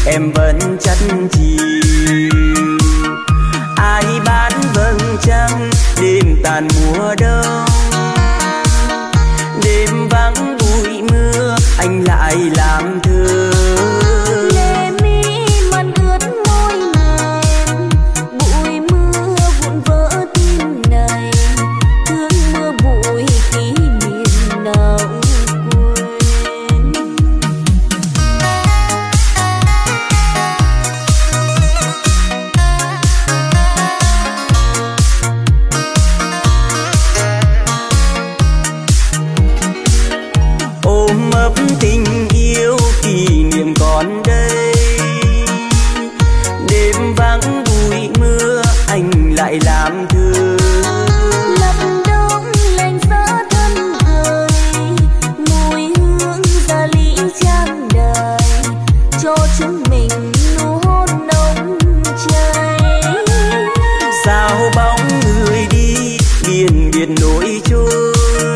em vẫn chắt chiu. Ai bán vầng trăng đêm tàn mùa đông, đêm vắng bụi mưa anh lại làm thơ. Lệ mi mặn ướt môi mềm, bụi mưa vụn vỡ tim này, thương mưa bụi kỷ niệm nào quên. Ôm ấp tình yêu kỷ niệm còn đây, đêm vắng bụi mưa anh lại làm thơ. Lập đông lạnh giá thân người, mùi hương gia lý trang đời, cho chúng mình nụ hôn nồng cháy. Sao bóng người đi biển biệt nỗi trôi,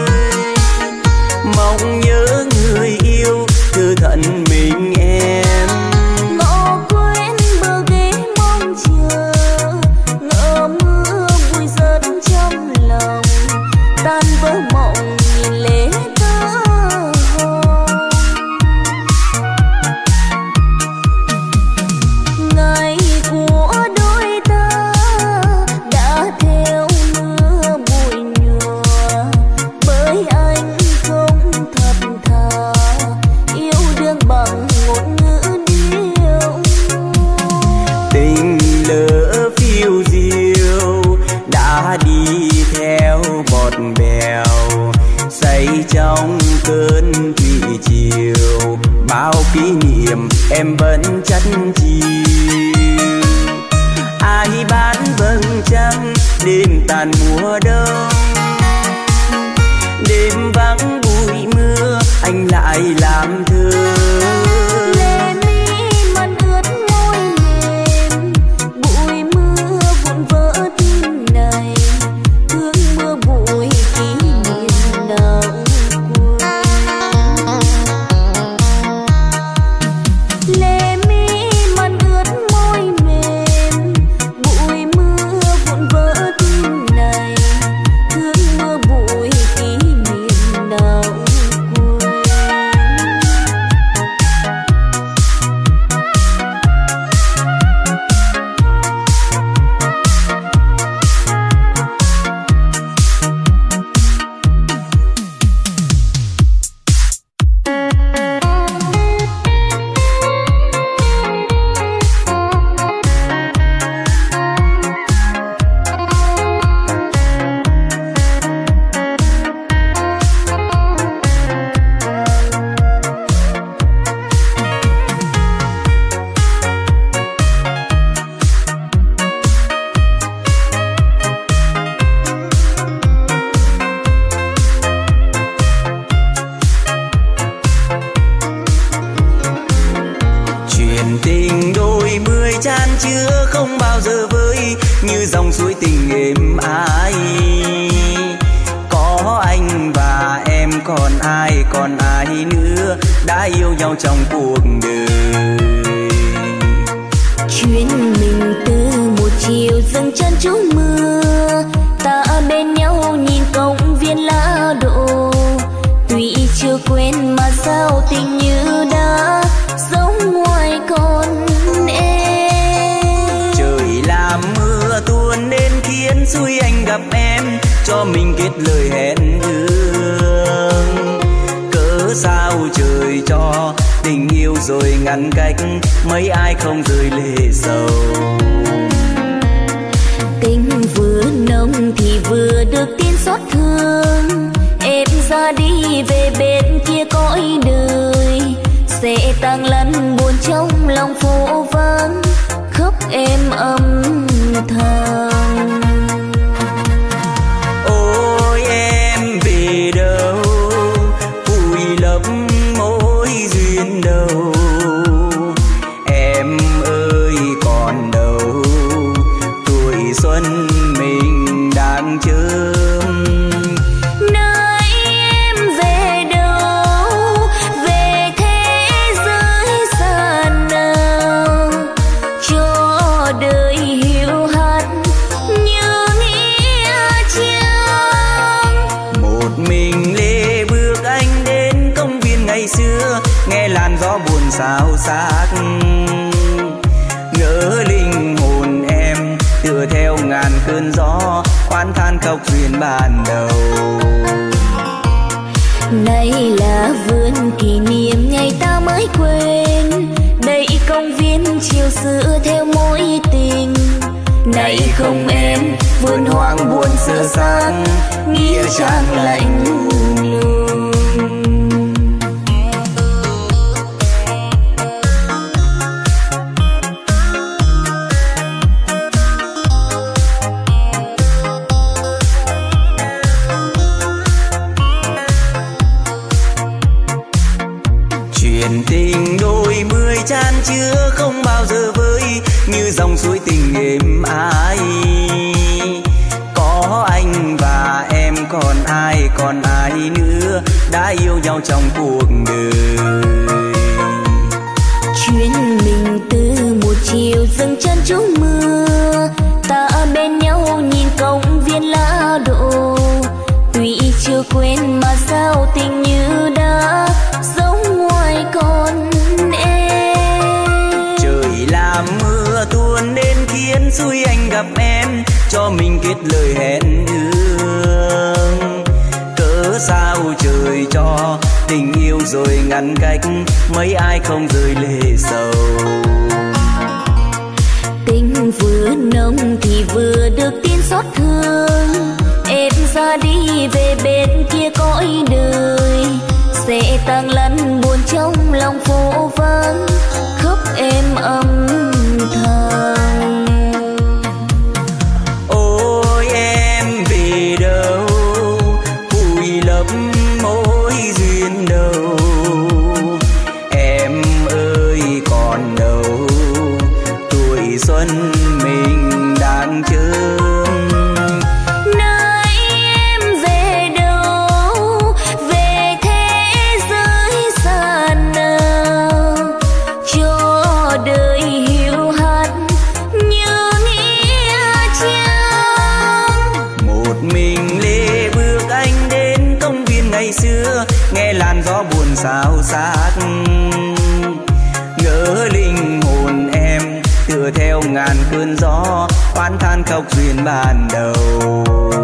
mong nhớ người yêu thư thận mình em. Ngõ quên bờ ghế mong chờ, ngỡ mưa bụi rớt trong lòng, tan vỡ mộng nhìn lệ tơ hồng. Ngày của đôi ta đã theo mưa bụi nhòa, bởi anh không thật thà yêu đương bằng ngôn ngữ điệu. Tình lỡ phiêu diêu đã đi theo bọt bèo, say trong cơn thủy triều. Bao kỷ niệm em vẫn chắt chiu. Ai bán vầng trăng đêm tàn mùa đông, đêm vắng bụi mưa anh lại làm thơ. Lệ mi mặn ướt môi mềm, bụi mưa vụn vỡ tim này, thương mưa bụi kỷ niệm nào quên. Lệ mi mặn ướt môi mềm, bụi mưa vụn vỡ tim này, thương mưa bụi kỷ niệm nào quên. Chuyện tình đôi mươi chan chứa không bao giờ vơi, như dòng suối tình êm ái. Có anh và em còn ai nữa đã yêu nhau trong cuộc đời. Chuyến mình từ một chiều dâng chân trú mưa, ta bên nhau nhìn công viên lá đổ. Tuy chưa quên mà sao tình như đã giống ngoài con em. Trời làm mưa tuôn nên khiến xui anh gặp em, cho mình kết lời hẹn ước. Cớ sao trời cho tình yêu rồi ngăn cách, mấy ai không rơi lệ sầu. Tình vừa nồng thì vừa được tin xót thương, em ra đi về bên kia cõi đời, sẽ tang lăn buồn trong lòng phố vắng, khóc em âm thầm. Ôi em về đâu, vùi lấp mối duyên đầu. Em ơi còn đâu, tuổi xuân mình đang chớm. Nơi em về đâu, về thế giới xa nào, tựa theo ngàn cơn gió oán than khóc duyên ban đầu. Này là vườn kỷ niệm ngày ta mới quên, đây công viên chiều xưa theo mối tình. Này không em, vườn hoang buồn sơ sang, nghĩa trang lạnh lùng. Chuyện tình đôi mươi chan chứa không bao giờ vơi, như dòng suối tình êm ái. Có anh và em còn ai nữa đã yêu nhau trong cuộc đời. Chuyến mình từ một chiều dừng chân trúng mưa, ta bên nhau nhìn công viên lá đổ. Tuy chưa quên mà sao tình như đã giống ngoài con em. Trời làm mưa tuôn đến khiến xui anh gặp em, cho mình kết lời hẹn ước. Cớ sao trời cho tình yêu rồi ngăn cách, mấy ai không rơi lệ sầu. Tình vừa nồng thì vừa được tin xót thương, em ra đi về bên kia cõi đời. Sẽ tang lăn buồn trong lòng phố vắng, khóc em âm thầm. Ôi em về đâu, vùi lấp mối duyên đâu. Em ơi còn đâu, tuổi xuân mình đang chơi. Nghe làn gió buồn xao xạc, ngỡ linh hồn em tựa theo ngàn cơn gió oán than khóc duyên ban đầu.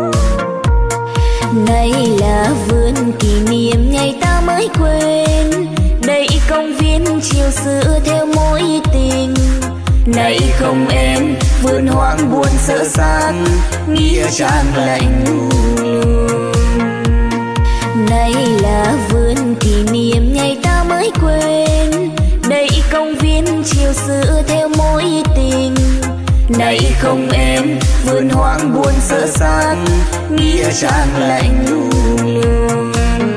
Này là vườn kỷ niệm ngày ta mới quên, đây công viên chiều xưa theo mối tình. Này không em, vườn hoang buồn sơ sang, nghĩa trang lạnh lùng. Này là vườn kỷ niệm ngày ta mới quên, đây công viên chiều xưa theo mối tình. Này không em, vườn hoang buồn sơ sang, nghĩa trang lạnh lùng.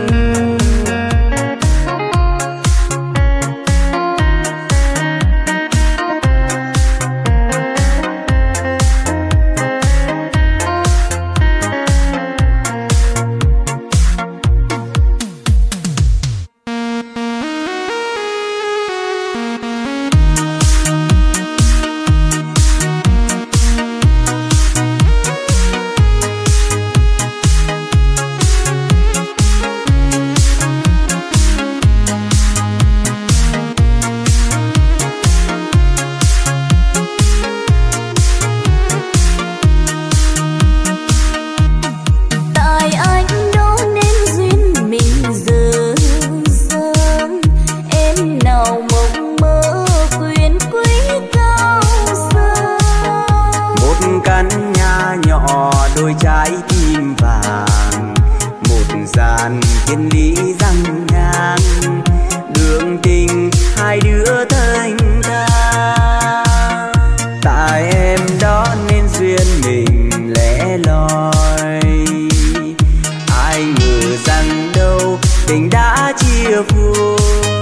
Đôi trái tim vàng, một dàn kiên lý răng ngang, đường tình hai đứa thanh thang. Tại em đó nên duyên mình lẻ loi, ai ngờ rằng đâu tình đã chia phôi.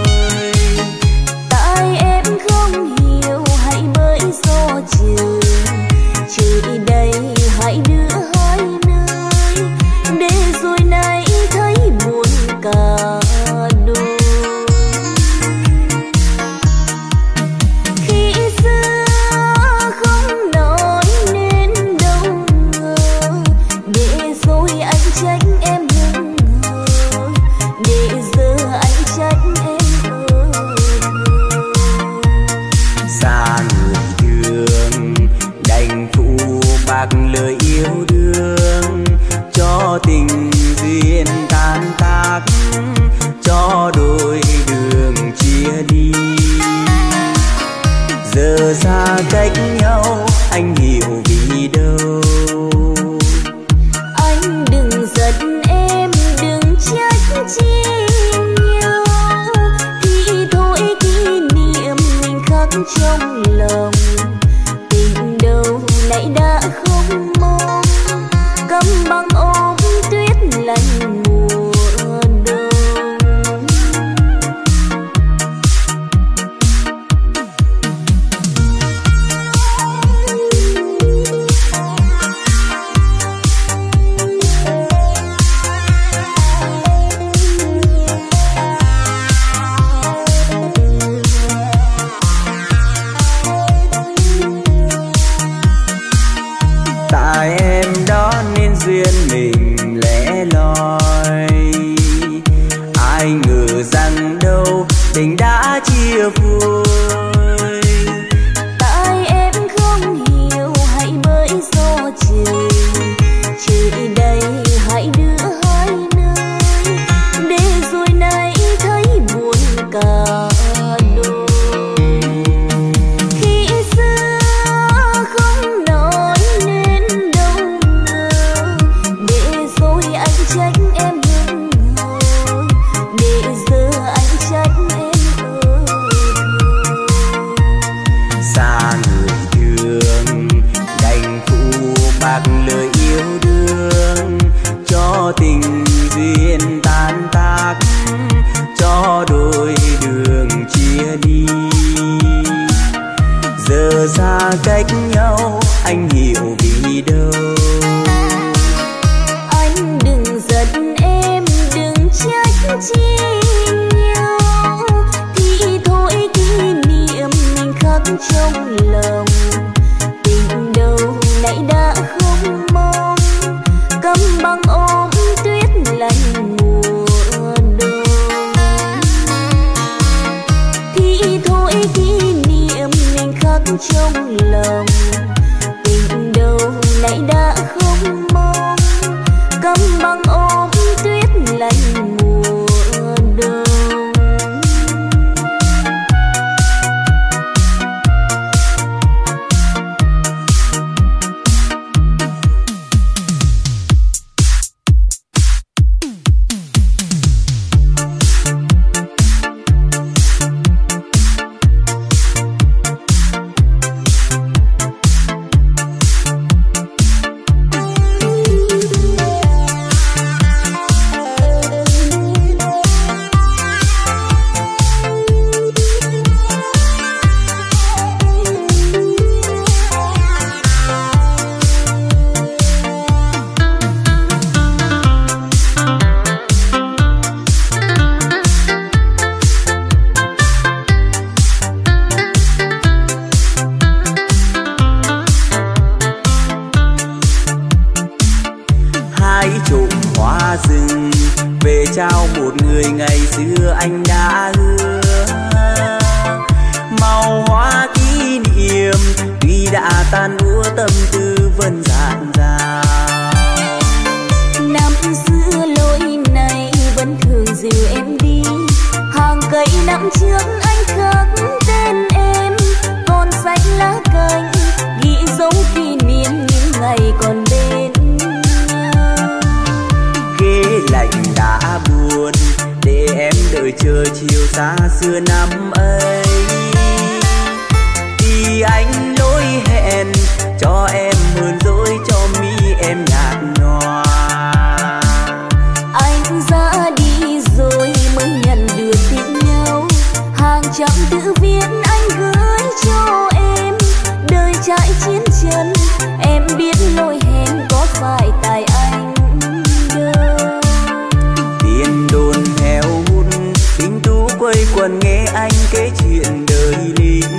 Tại em không hiểu hãy bởi do trời đây hai đứa hai nơi, để rồi nay thấy buồn cả đôi. bạc lời yêu đương, cho tình duyên tan tác, cho đôi đường chia ly. Giờ xa cách nhau anh hiểu vì đâu. Anh đừng giận em, đừng trách chi nhau, thì thôi kỷ niệm mình khắc trong lòng. Tình đâu nãy đã không mong, câm băng ôm tuyết lạnh mùa đông. Tại em đó nên duyên mình lẻ loi, ai ngờ rằng đâu tình đã chia phôi. Tại em không hiểu hãy bởi do trời, trời đây hãy đưa hai nơi, để rồi nay thấy buồn cả đôi. Khi xưa không nói nên đâu ngờ, để rồi anh trách em hững hờ, để giờ anh trách em Xa người thương đành phụ bạc lời yêu đương, cho tình duyên tan tác, cho đôi đường chia ly. Giờ xa cách nhau anh hiểu vì đâu. Anh đừng giận em, đừng trách chi nhau, thì thôi kỷ niệm mình khắc trong lòng. Tình đâu nãy đã không mong, câm băng ôm tuyết lạnh mùa đông. Thì thôi kỷ niệm mình khắc trong lòng. Tình đâu nãy đã không mong, câm băng ôm tuyết lạnh mùa đông. Hãy trộm hoa rừng về trao một người ngày xưa anh đã hứa. Màu hoa kỷ niệm tuy đã tan úa, tâm tư vẫn dạt dào. Năm xưa lối này vẫn thường dìu em đi, hàng cây năm trước anh khắc tên em, còn xanh lá cành ghi dấu kỷ niệm những ngày còn bên nhau. Ghế lạnh đã buồn để em đợi chờ chiều xa xưa năm ấy, thì anh lỗi hẹn cho em hờn dỗi, cho mi em nhạt nhòa. Anh ra đi rồi mới nhận được tin nhau, hàng trăm chữ viết anh gửi cho em. Đời trải chiến chân em biết lỗi hẹn có phải tại anh đâu. Tiền đồn heo hút tình tú quây quần nghe anh kể chuyện đời lính.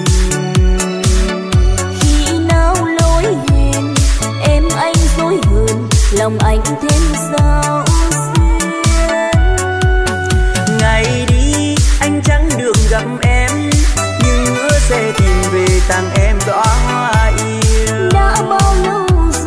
Khi nào lỗi hẹn em anh dối hơn, lòng anh thêm sao xuyên. Ngày đi anh chẳng được gặp em, nhưng hứa sẽ tìm về tặng em đóa hoa yêu. Đã bao lâu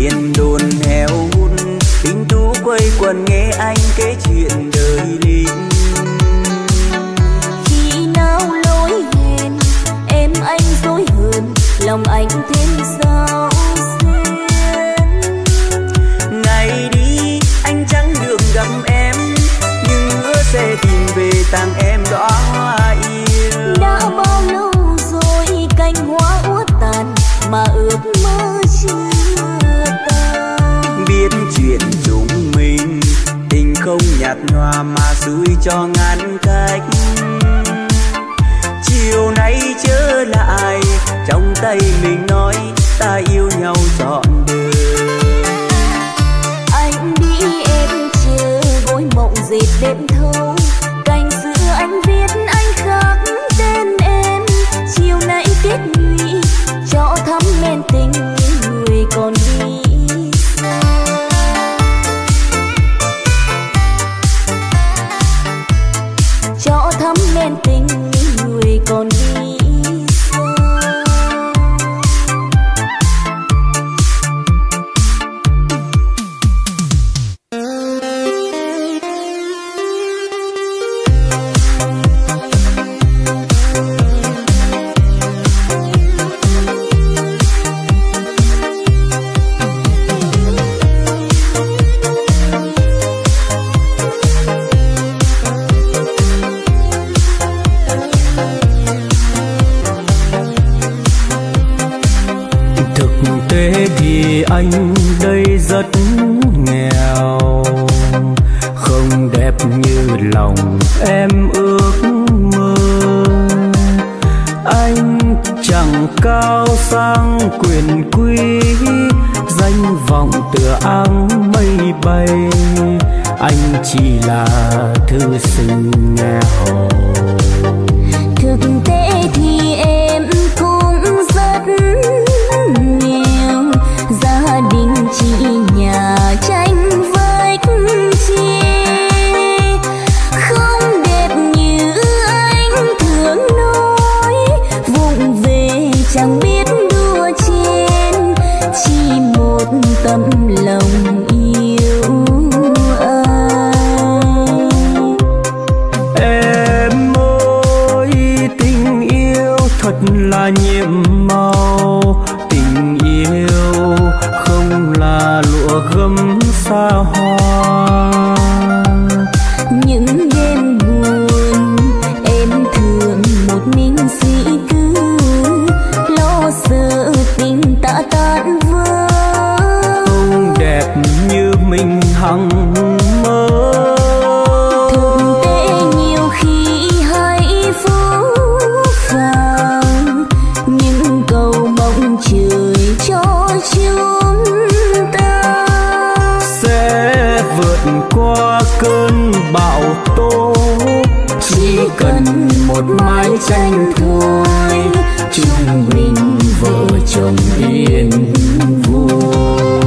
miền đồn heo hút, tình tú quây quần nghe anh kể chuyện đời lính. Khi nào lối hẹn em anh dối hờn, lòng anh thêm sao xuyên. Ngày đi anh chẳng được gặp em, nhưng hứa sẽ tìm về tặng em đóa hoa yêu. Đã bao lâu rồi cành hoa úa tàn mà ước mơ chưa tan. Biết chuyện chúng mình tình không nhạt nhòa mà xui cho ngăn cách. Chiều nay trở lại trong tay mình nói ta yêu nhau trọn đời. Anh đi em chờ gối mộng dệt đêm thâu, cành xưa anh viết anh khắc tên em. Chiều nay kết nhụy cho thắm men tình người còn đi xa. Cho thắm men tình người còn đi xa. Anh đây rất nghèo, không đẹp như lòng em ước mơ. Anh chẳng cao sang quyền quý, danh vọng tựa áng mây bay. Anh chỉ là thư sinh nghèo. Thực tế thì em cũng rất nghèo, gia đình chỉ nhà tranh vách chia. Không đẹp như anh thường nói, vụng về chẳng biết đua chen, chỉ một tấm lòng yêu ai. Em ơi tình yêu thật là nhiệm màu, tình yêu không là lụa gấm xa hoa. Những đêm buồn em thường một mình suy tư, lo sợ tình ta tan vỡ. Không đẹp như mình hằng mơ. Thực tế nhiều khi hay phũ phàng, những câu mong trời cho chúng ta Sẽ vượt qua cơn bão tố, chỉ cần một mái tranh thôi, chúng mình vợ chồng yên vui.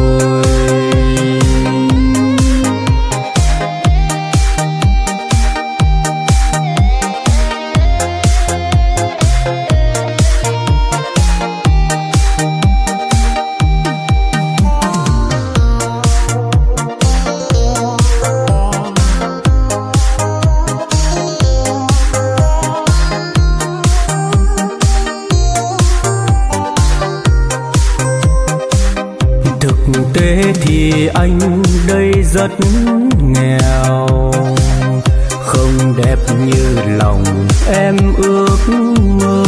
Thì anh đây rất nghèo, không đẹp như lòng em ước mơ.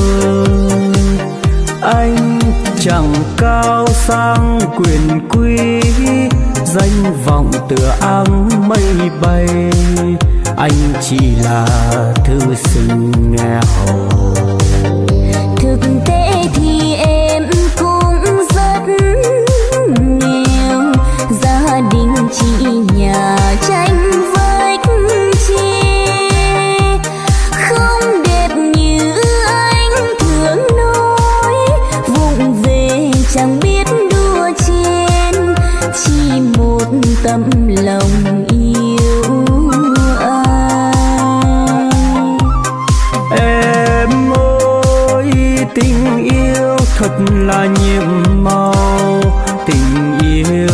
Anh chẳng cao sang quyền quý, danh vọng tựa áng mây bay. Anh chỉ là thư sinh nghèo. Thực tế thì em cũng rất nghèo, gia đình chỉ nhà tranh vách chia. Không đẹp như anh thường nói, vụng về chẳng biết đua chen, chỉ một tấm lòng yêu ai. Em ơi tình yêu thật là nhiệm màu, tình yêu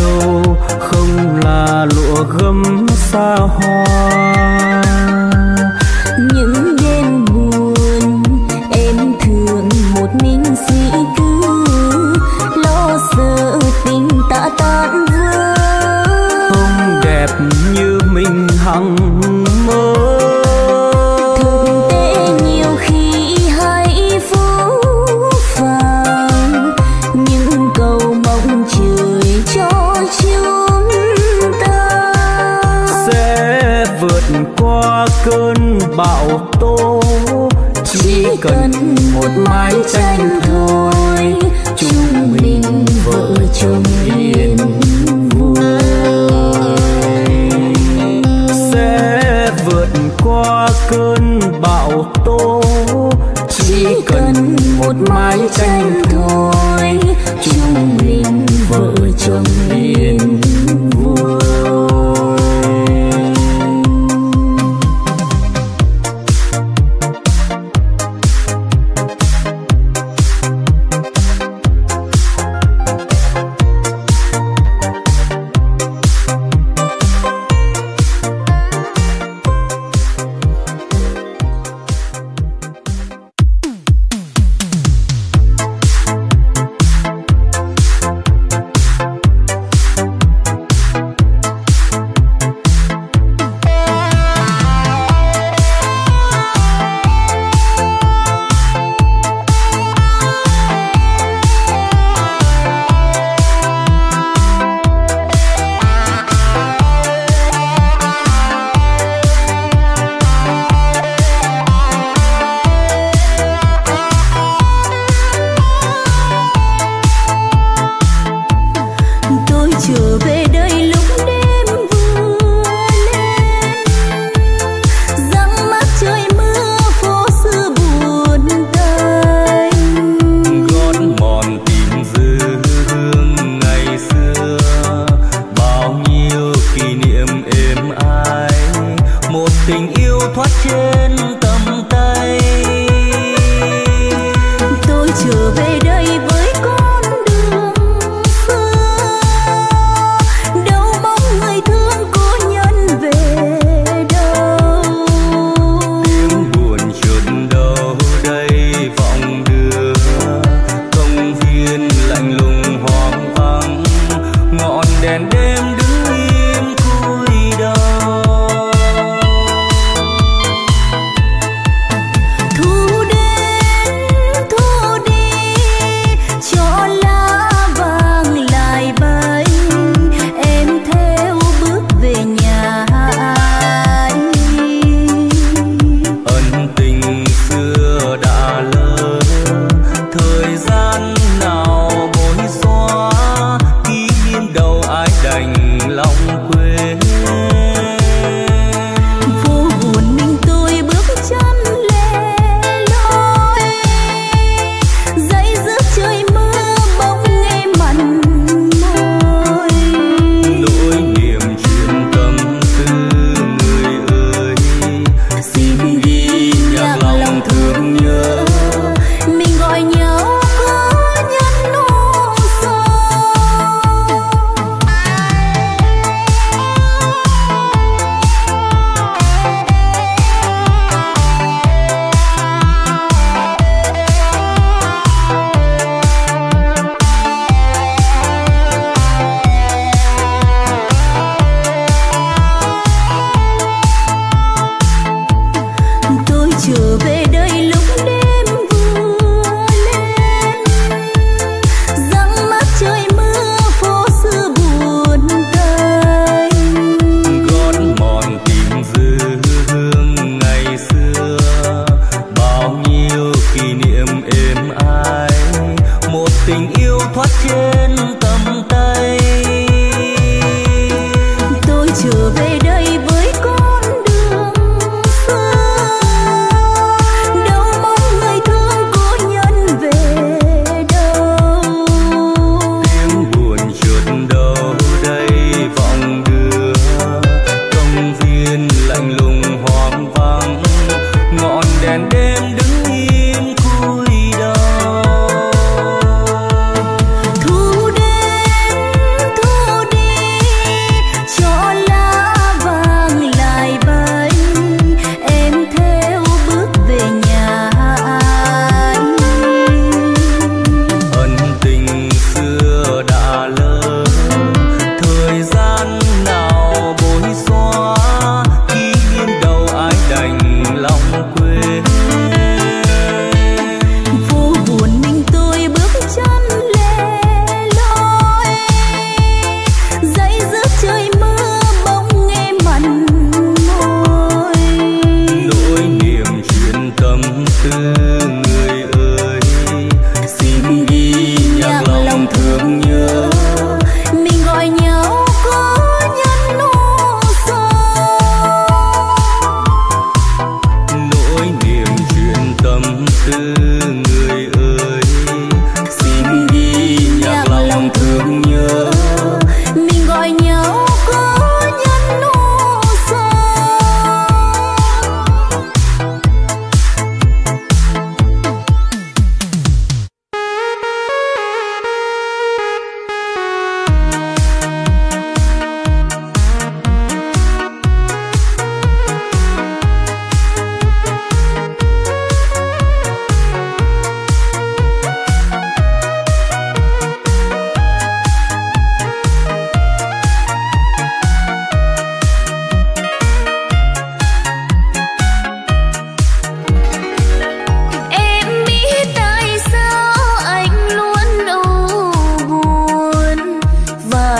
cơn bão tố, chỉ cần một mái tranh thôi, chúng mình vợ chồng yên vui. Sẽ vượt qua cơn bão tố, chỉ cần một mái tranh thôi, chúng mình vợ chồng yên vui. Thu đêm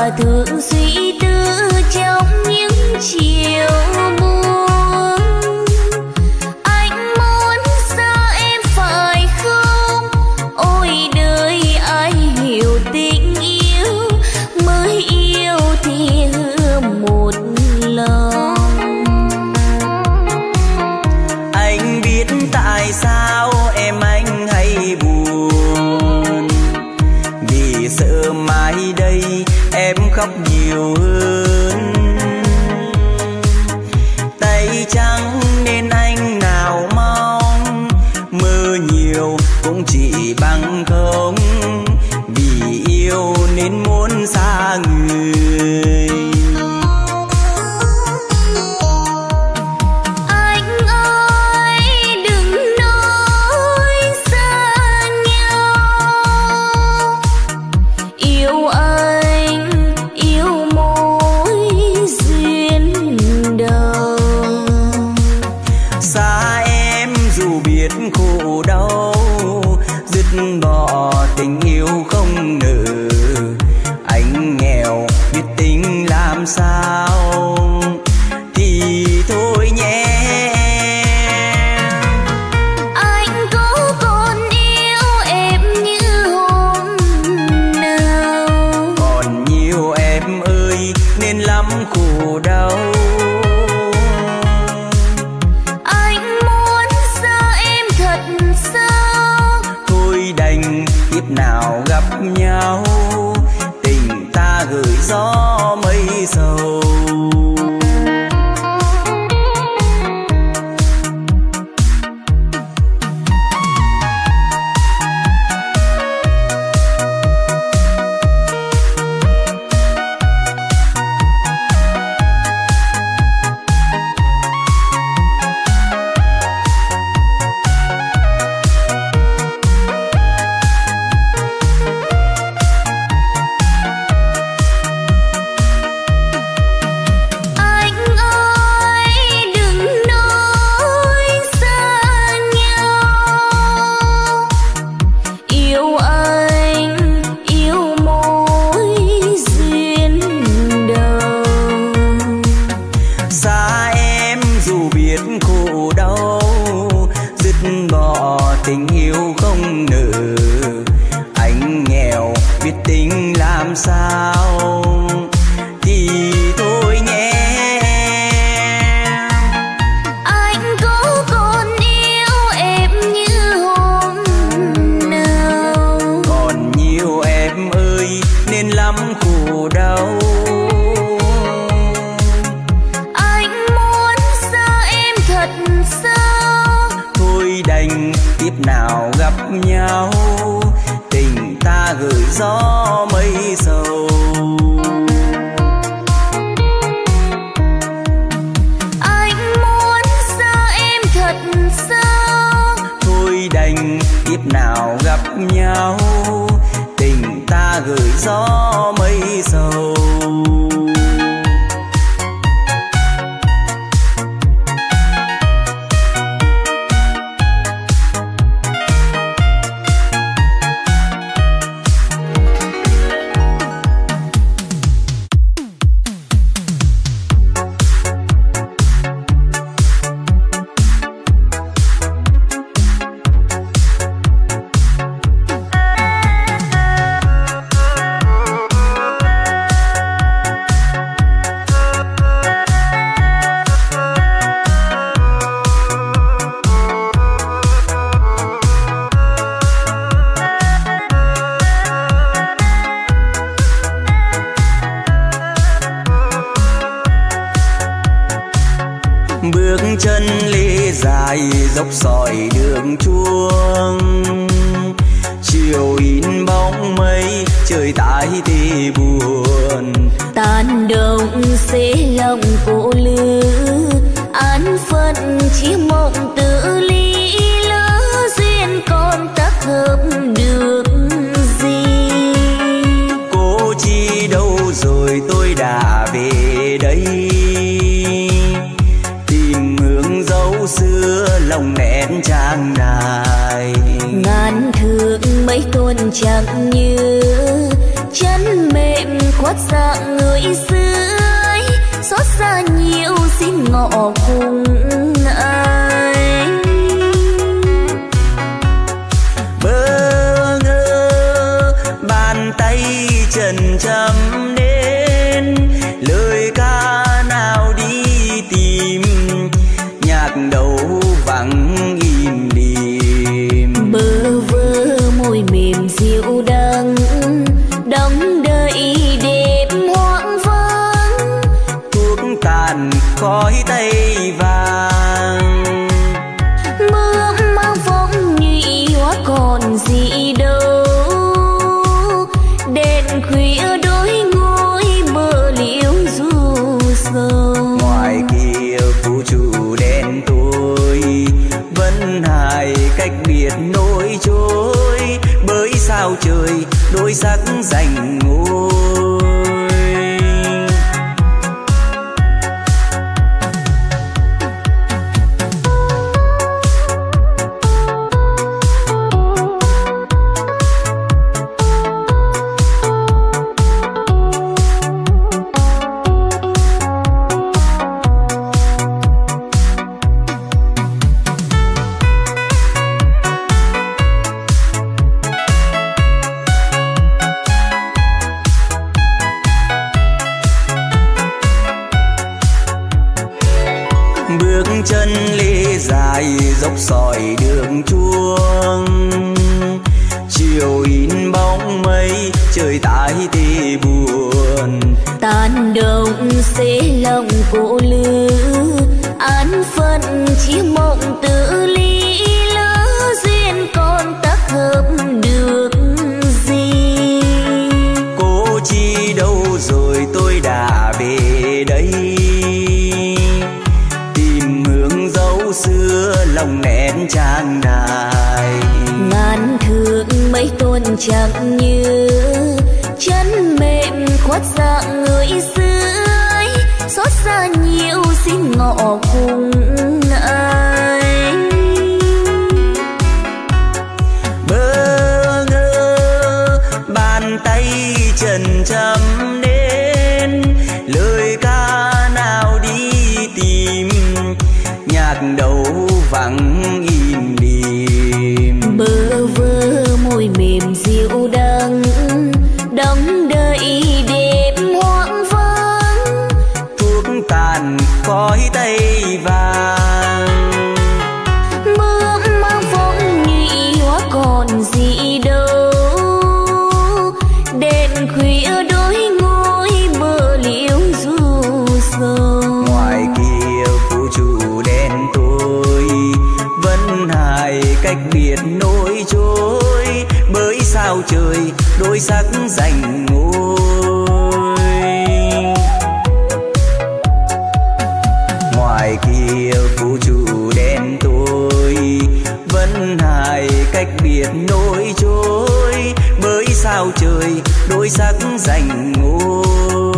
và thường suy tư trong những chiều buồn. Anh muốn xa em phải không? Ôi đời ai hiểu tình yêu, mới yêu thì hứa một lòng. Anh biết tại sao em anh hay buồn, vì sợ mai đây em khóc nhiều hơn. Tay trắng nên anh nào mong, mơ nhiều cũng chỉ bằng không. Vì yêu nên muốn xa người. Anh ơi đừng nói xa nhau, yêu anh yêu mối duyên đầu. Xa em dù biết khổ đau, dứt bỏ tình yêu không nỡ. Anh nghèo biết tính làm sao, thì thôi nhé. Anh có còn yêu em như hôm nào? Còn nhiều em ơi nên lắm khổ đau. Anh muốn xa em thật sao? Thôi đành kiếp nào gặp nhau, tình ta gửi gió mây sầu. Anh ơi đừng nói xa nhau, yêu anh yêu mối duyên đầu. Xa em dù biết khổ đau, dứt bỏ tình yêu không nỡ. Anh nghèo biết tính làm sao, thì thôi nhé. Anh có còn yêu em như hôm nào? Còn nhiều em ơi nên lắm khổ đau. Anh muốn xa em thật sao? Thôi đành kiếp nào gặp nhau, tình ta gửi gió mây sầu. Anh muốn xa em thật sao? Thôi đành kiếp nào gặp nhau, tình ta gửi gió mây sầu. Bước chân lê dài dốc sỏi đường chuông, chiều in bóng mây trời tái tê buồn. Tàn động xế lòng cô lư, an phận chỉ mộng tự ly lỡ duyên con tác hợp được gì. Cô chi đâu rồi tôi đã về đây, tìm hướng dấu xưa lòng nén trang đài. Ngàn thương mấy tôn chẳng như chân mềm khuất dạng người dưới, xót xa nhiều xin ngọ cùng anh. Bơ ngơ bàn tay trần trầm đến, lời ca nào đi tìm, nhạc đầu vắng im đìm. Bơ vơ môi mềm dịu đắng, đong đợi đêm hoang vắng, thuốc tàn khói tây vàng. Mưa mang phong nhụy hóa còn gì đâu, đèn khuya đôi ngôi bờ liễu du sầu. Ngoài kia vũ trụ đen tối, vẫn hai cách biệt nối trôi, bởi sao trời đôi sắc rành ngôi. Chân lê dài dốc sỏi đường chuông, chiều in bóng mây trời tái tê buồn. Tàn động xế lòng cô lư, án phận chỉ mộng tự ly lỡ, duyên còn tác hợp được gì. Cô chi đâu rồi tôi đã về đây, xưa lòng nén trang đài. Ngàn thương mấy tuần chẳng như, chân mềm khuất dạng người dưới, xót xa nhiều xin ngọ cùng anh. Bơ ngơ bàn tay trần trầm đến, lời ca nào đi tìm, nhạc đầu vắng im đìm. Bơ vơ môi mềm dịu đắng, đong đợi đêm hoang vắng, thuốc tàn khói tây vàng. Mưa mang phong nhụy hóa còn gì đâu, đèn khuya đôi ngôi bờ liễu du sầu. Ngoài kia vũ trụ đen tối, vẫn hai cách biệt nối trôi, bởi sao trời đôi sắc rành ngôi. Ngoài kia vũ trụ đen tối, vẫn hai cách biệt nối trôi, bởi sao trời đôi sắc rành ngôi.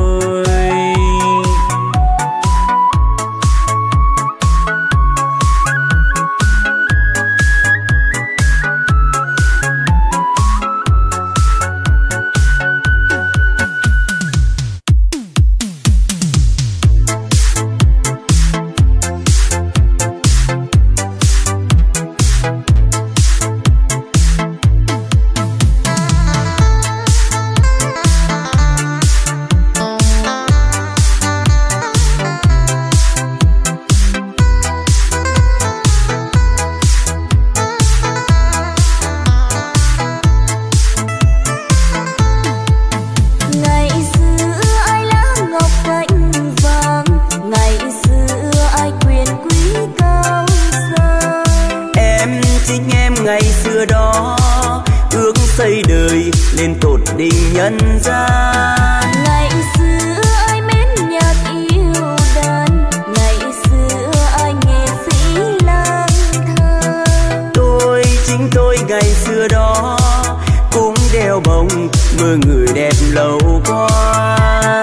xây đời lên tột đỉnh nhân gian. Ngày xưa ai mến nhạc yêu đàn, ngày xưa ai nghệ sĩ lang thang. Chính tôi ngày xưa đó cũng đeo bồng mơ người đẹp lâu qua.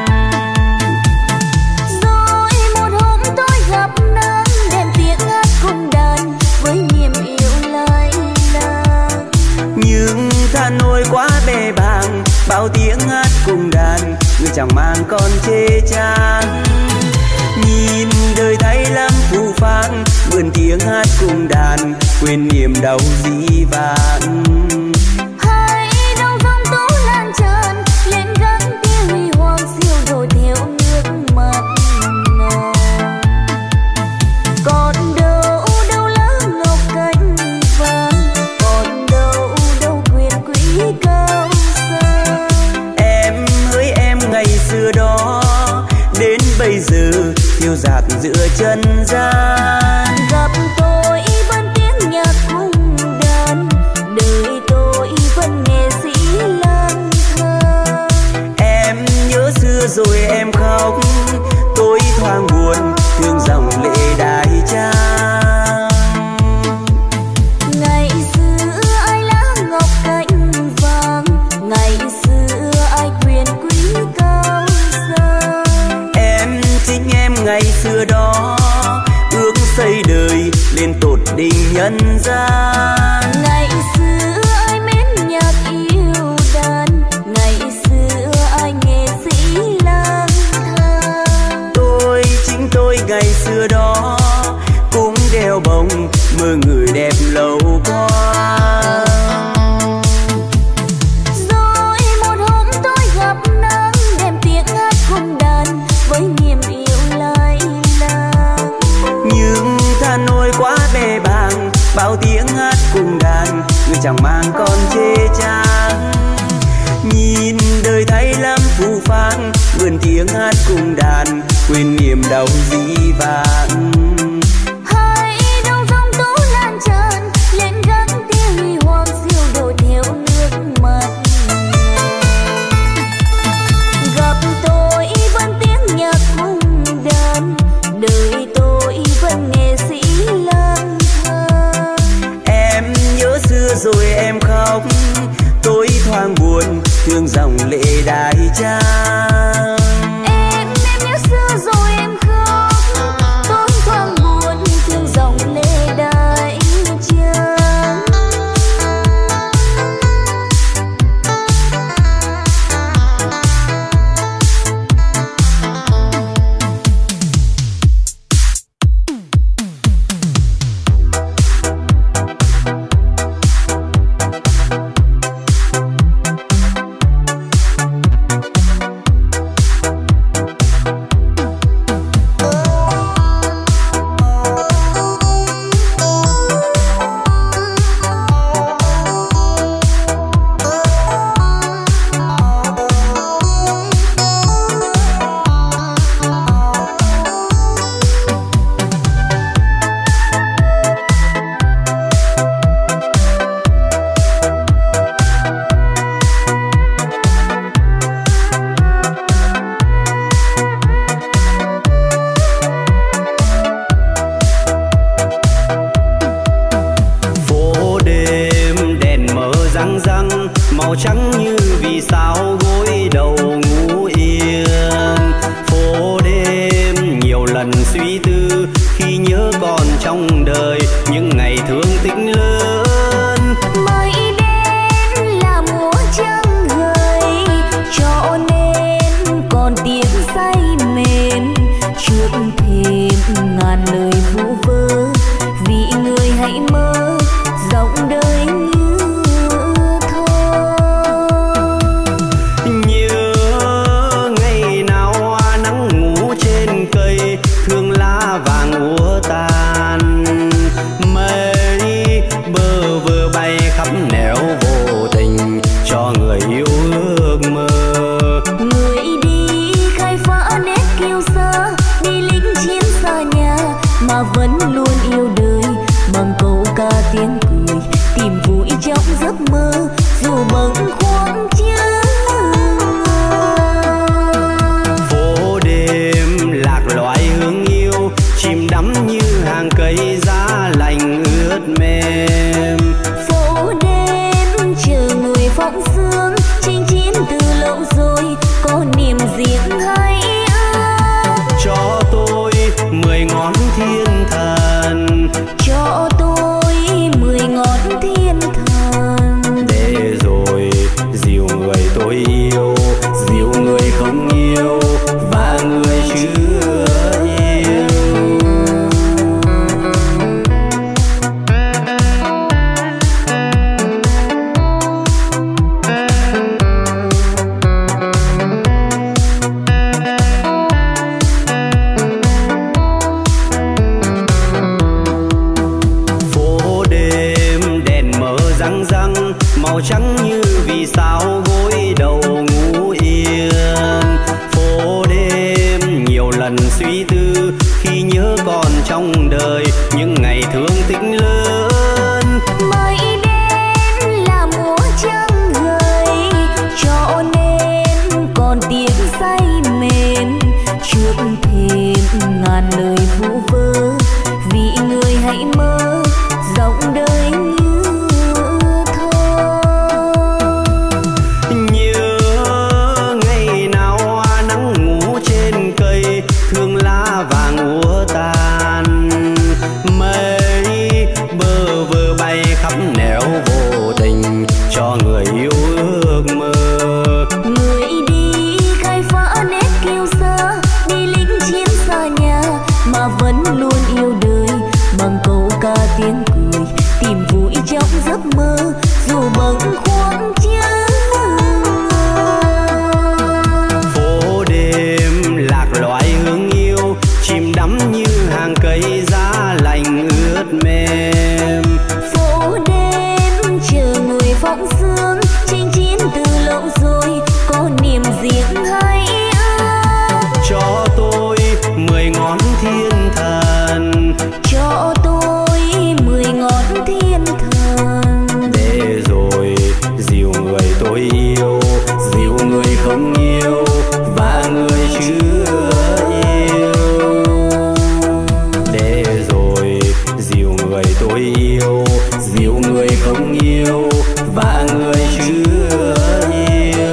Rồi một hôm tôi gặp nàng, đèn tiếng hát cùng đàn với niềm yêu lai làng. Nhưng than nỗi quá bề bàng, bao tiếng hát cùng đàn, người chẳng mang con chê chán. Nhìn đời thay lắm phù phang, vườn tiếng hát cùng đàn, quên niềm đau dĩ vãng. Hãy đâu dòng tố lan tràn, lên gắn tia huy hoàng siêu rồi theo nước mắt. Còn đâu đâu lá ngọc cánh vàng, còn đâu đâu quyền quý cao sang. Em hỡi em ngày xưa đó, đến bây giờ phiêu dạt giữa chân gian. Gặp tôi vẫn tiếng nhạc cung đàn, đời tôi vẫn nghệ sĩ lang thang. Em nhớ xưa rồi em khóc, tôi thoáng buồn thương dòng lệ đại trang. Ngày xưa ai lá ngọc cánh vàng, ngày xưa ai quyền quý cao sang. Em chính em ngày xưa đó, ước xây đời lên tột đỉnh nhân gian. Ngày xưa ai mến nhạc yêu đàn, ngày xưa ai nghệ sĩ lang thang. Tôi chính tôi ngày xưa đó, cũng đeo bồng mơ người đẹp lâu qua. Rồi một hôm tôi gặp nắng, đem tiếng hát cùng đàn với niềm yêu lai lang. Nhưng tha nỗi quá bề bàng, bao tiếng hát cùng đàn, người chẳng mang con chê chán. Nhìn đời thay lắm phù phang, vườn tiếng hát cùng đàn, quên niềm đau dĩ vãng. Hãy đâu dòng tố lan tràn, lên gắn tia huy hoàng siêu đổi theo nước mắt. Gặp tôi vẫn tiếng nhạc cung đàn, đời tôi vẫn nghệ sĩ lang thang. Em nhớ xưa rồi em khóc, tôi thoáng buồn thương dòng lệ đại trang. Em nhớ xưa rồi em khóc, tôi thoáng buồn thương dòng lệ đại trang. màu trắng như vì sao gối đầu ngủ yên. Phố đêm nhiều lần suy tư khi nhớ còn trong đời những ngày thương tích lớn. Mây đen là mùa trăng gầy, cho nên còn tiếng say mềm trước thềm ngàn lời vu vơ. Vì người hãy mơ rộng đời như thơ. Như màu trắng như vì sao gối đầu ngủ yên. Phố đêm nhiều lần suy tư khi nhớ còn trong đời những ngày thương tình lớn. Mây đen là mùa trăng gầy, cho nên còn tiếng say mềm trước thềm ngàn lời vu vơ. Vì người hãy mơ dòng đời như thơ. Nhớ ngày nào hoa nắng ngủ trên cây, thương lá vàng úa tàn. Mây bơ vơ bay khắp nẻo vô tình cho người yêu ước mơ. Người đi khai phá nét kiêu sa, đi lính chiến xa nhà mà vẫn luôn yêu đời. Bằng câu ca tiếng cười tìm vui trong giấc mơ dù bâng khuâng chăng. Phố đêm lạc loài hương yêu chìm đắm như hàng cây giá lạnh ướt mềm. Phố đêm chờ người phóng sương chinh chiến từ lâu rồi có niềm riêng hay ước. Cho tôi 10 ngón thiên thần, Cho tôi 10 ngón thiên thần. để rồi dìu người tôi yêu, dìu người không yêu và người chưa yêu. Để rồi dìu người tôi yêu, dìu người không yêu và người chưa yêu.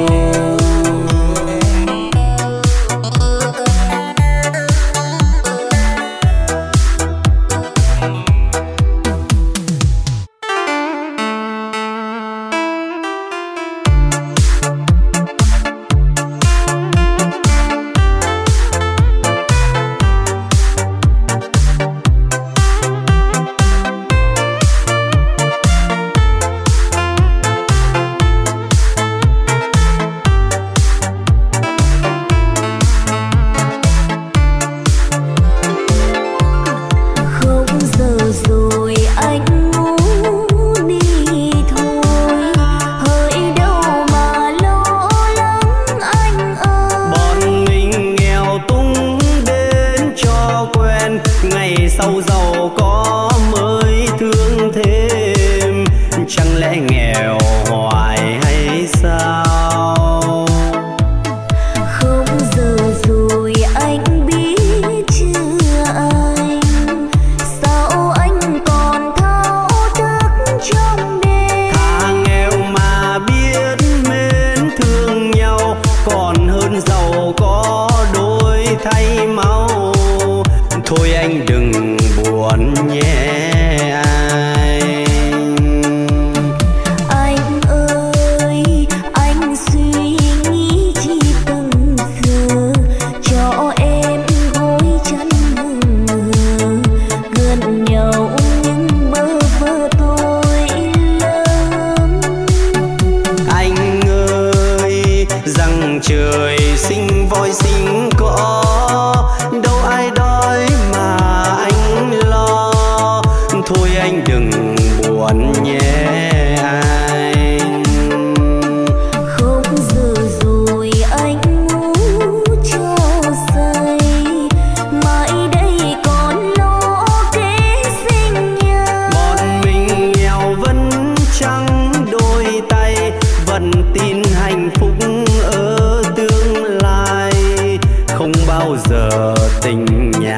Sau giàu có mới thương thêm, chẳng lẽ nghèo hoài hay sao? Không giờ rồi anh biết chưa anh, sao anh còn thao thức trong đêm. Thà nghèo mà biết mến thương nhau còn hơn giàu có đổi thay máu. Thôi anh đừng buồn nhé Anh ơi, anh suy nghĩ chi từng giờ cho em gối chăn mưa. Gần nhau nhưng bơ vơ tôi lắm. anh ơi, rằng trời sinh voi sinh cỏ, đâu ai đói mà anh lo. Thôi anh đừng buồn nhé anh. Không giờ rồi anh ngủ cho say, mãi đây còn lo kế sinh nhai. Bọn mình nghèo vẫn trắng đôi tay, vẫn tin hạnh phúc ở tương lai. Không bao giờ tình nhà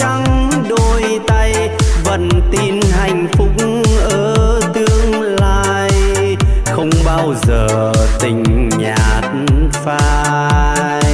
trắng đôi tay, vẫn tin hạnh phúc ở tương lai, không bao giờ tình nhạt phai.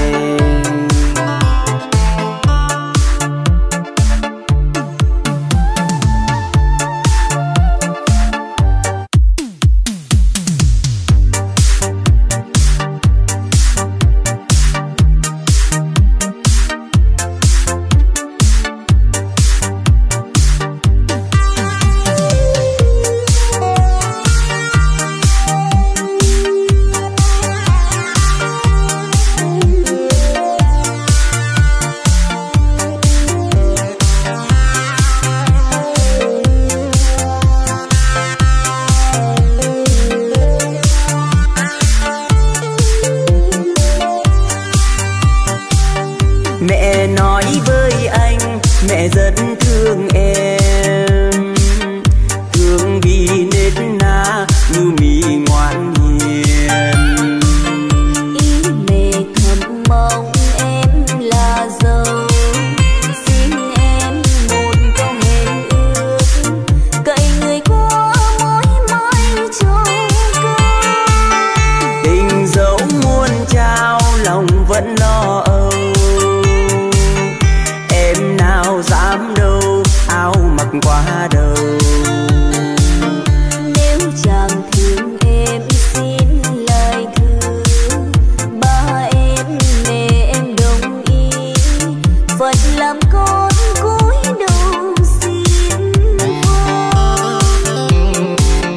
Mẹ nói với anh, mẹ rất thương em, thương vì nết na như mì ngoan hiền. Ý mẹ thầm mong em là dâu, xin em một câu hẹn ước, cậy người qua mối mãi cho cơ. Tình dẫu muôn trao lòng vẫn lo âu, em nào dám đâu áo mặc quá đầu. Nếu chàng thương em xin lời thư, ba em mẹ em đồng ý, Phật làm con cúi đầu xin vâng.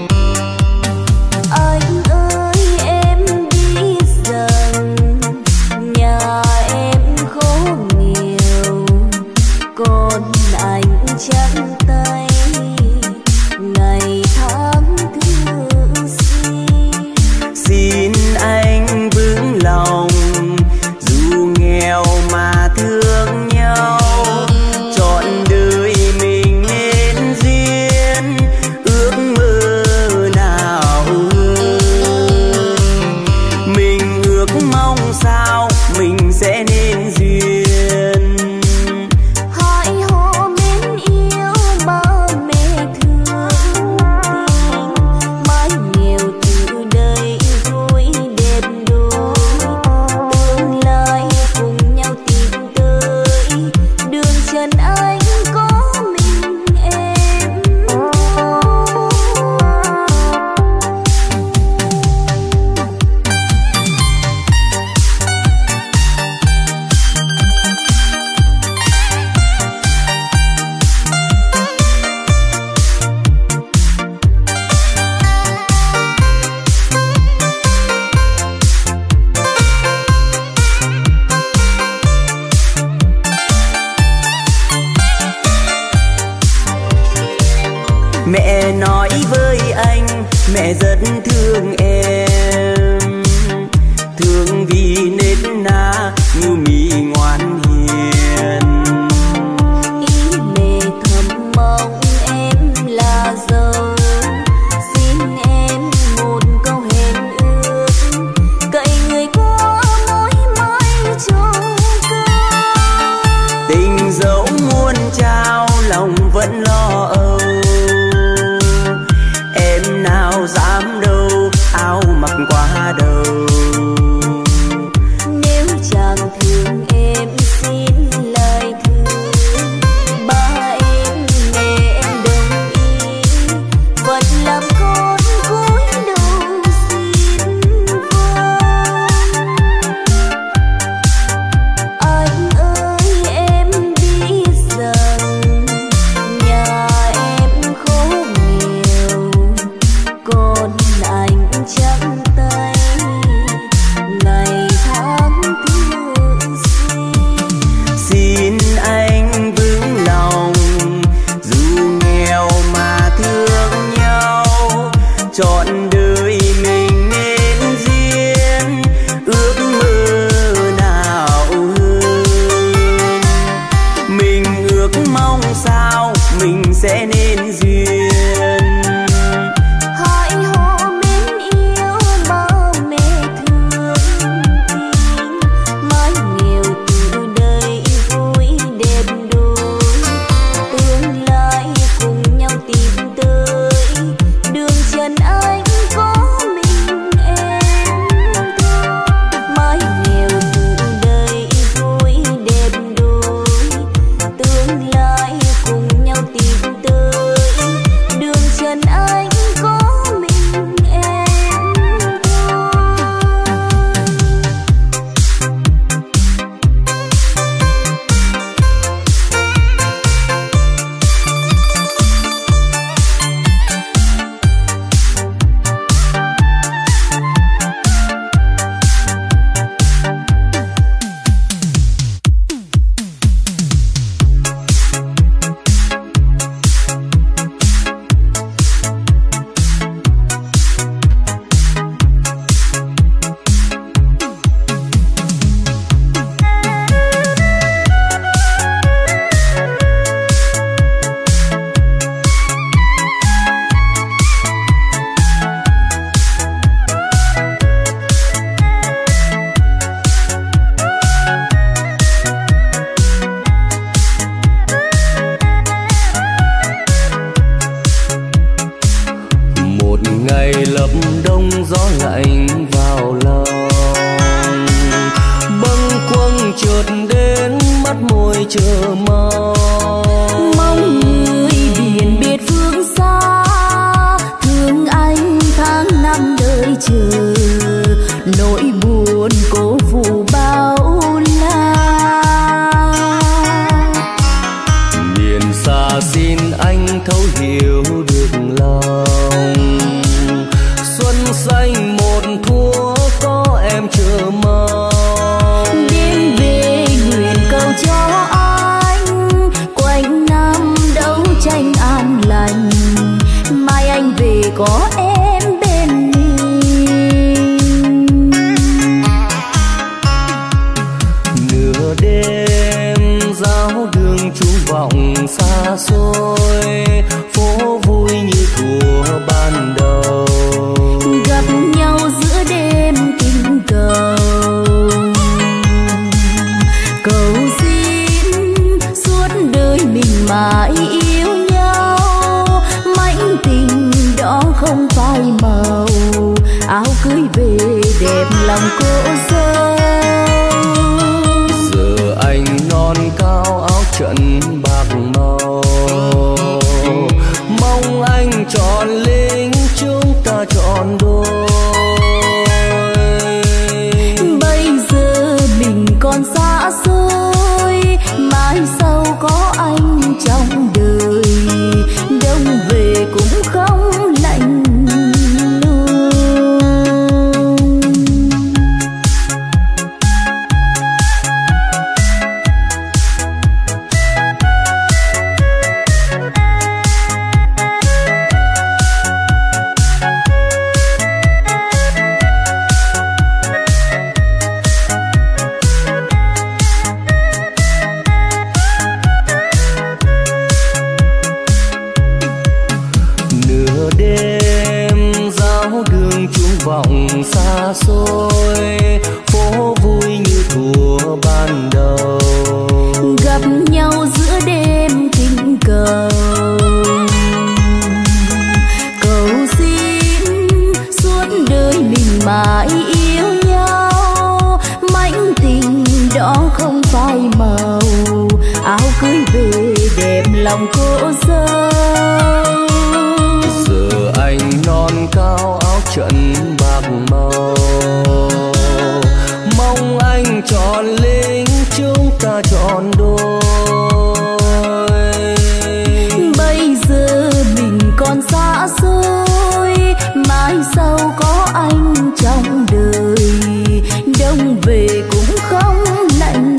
Anh ơi em biết rằng nhà em khổ nghèo, còn anh trắng tay ngày tháng thương xin. Xin anh vững lòng, dù nghèo mà thương nhau, chọn đời mình nên duyên, ước mơ nào hơn. Mình ước mong sao mình sẽ nên duyên. Hãy hò mến yêu ba mẹ thương tình, mãi nghèo từ đây vui đẹp đôi, tương lai cùng nhau tìm tới, đường trần anh có mình em thôi. Mẹ nói với anh, mẹ rất thương em, thương vì nết na như mì ngoan hiền. Ý mẹ thầm mong em là dâu, xin em một câu hẹn ước, cậy người qua mối mãi cho cơ. Tình dẫu muôn trao lòng vẫn lo âu, em nào dám đâu áo mặc quá đầu. Nếu chàng thương em xin lời thư, ba em mẹ em đồng ý, Phật làm con cúi đầu xin vâng. Anh ơi em biết rằng nhà em khổ nghèo, còn anh trắng tay ngày tháng thương xin. Xin anh vững lòng, dù nghèo mà thương nhau, chọn đời mình nên duyên, ước mơ nào hơn. Mình ước mong sao mình sẽ nên duyên. Hãy hò mến yêu ba mẹ thương tình, mãi nghèo từ đây vui đẹp đôi, gió lạnh vào lòng. Bâng khuâng chợt đến mắt môi chờ mong. Mong người biển biệt phương xa, thương anh tháng năm đợi chờ, nỗi buồn cố vụ bao la. Miền xa xin anh thấu hiểu được lòng, xuân xanh một thuở có em chờ mong. Đêm về nguyện cầu cho anh quanh năm đấu tranh an lành, mai anh về có em bên mình. Nửa đêm giáo đường chuông vọng xa xôi, phố vui như thuở ban đầu. Gặp nhau giữa đêm tình cầu, cầu xin suốt đời mình mãi yêu nhau. Mảnh tình đó không phai màu, áo cưới về đẹp lòng cô dâu. Giờ anh non cao áo trận bạc màu, mong anh tròn lính chúng ta tròn đôi. Bây giờ mình còn xa xôi, mai sau có anh trong đời, đông về cũng không lạnh lùng. Nửa đêm giáo đường chuông vọng xa xôi, phố vui như thuở ban đầu. Gặp nhau giữa đêm tình cầu, cầu xin suốt đời mình mãi yêu nhau. Mảnh tình đó không phai màu, áo cưới về đẹp lòng cô dâu. Giờ anh non cao áo trận bạc màu, mong anh tròn lính chúng ta tròn đôi. Bây giờ mình còn xa xôi, mai sau có anh trong đời, đông về cũng không lạnh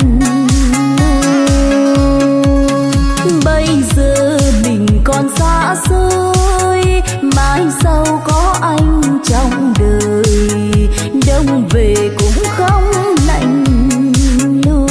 lùng. Bây giờ mình còn xa xôi, mai sau có anh trong đời, đông về cũng không lạnh lùng.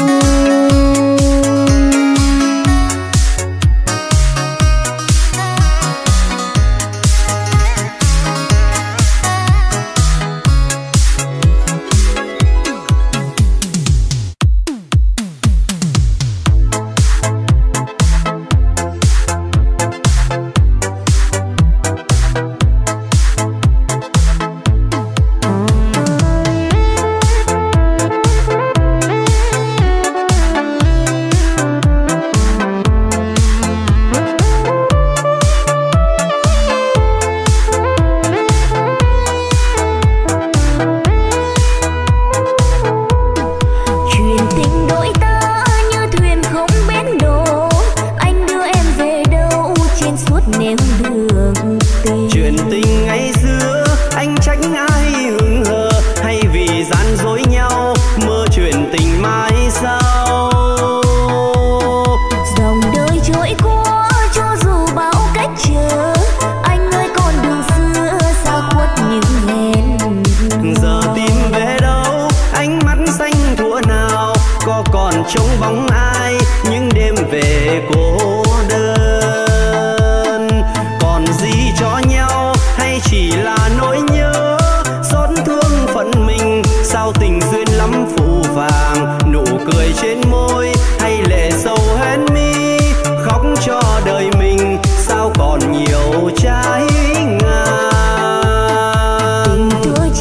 trái ngang. Tình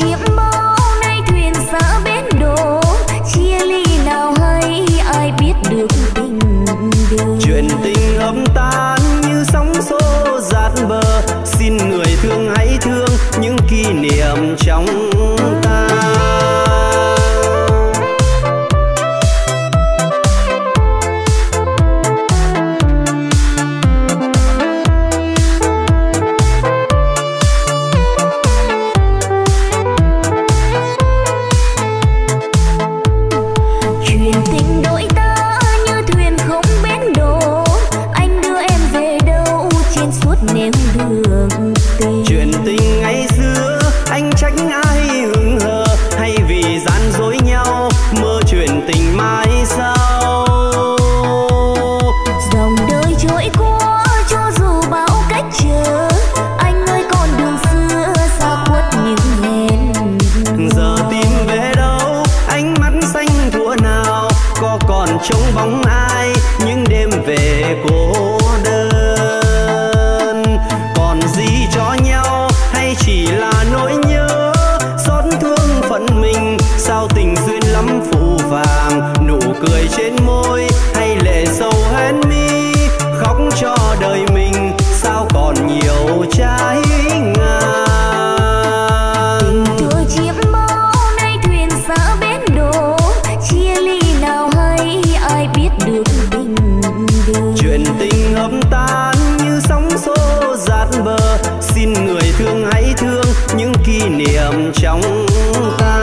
trong ta. Chuyện tình ngày xưa anh trách ai hững hờ, hay vì gian dối nhau mơ chuyện tình mai sau. Dòng đời trôi qua cho dù bao cách chờ, anh ơi con đường xưa xa khuất những hẹn. Giờ tìm về đâu ánh mắt xanh thuở nào, có còn trông bóng ai những đêm về cô đơn. Gì cho nhau hay chỉ là nỗi nhớ xót thương phận mình, sao tình duyên lắm phù vàng, nụ cười trên môi hay lệ sầu hoen mi, khóc cho đời mình sao còn nhiều trái ngang. Tình thừa chiếm bao nay thuyền xa bến đổ, chia ly nào hay ai biết được tình đường. Chuyện tình hợp tan như sóng xô dạt bờ, xin người thương hãy thương những kỷ niệm trong ta.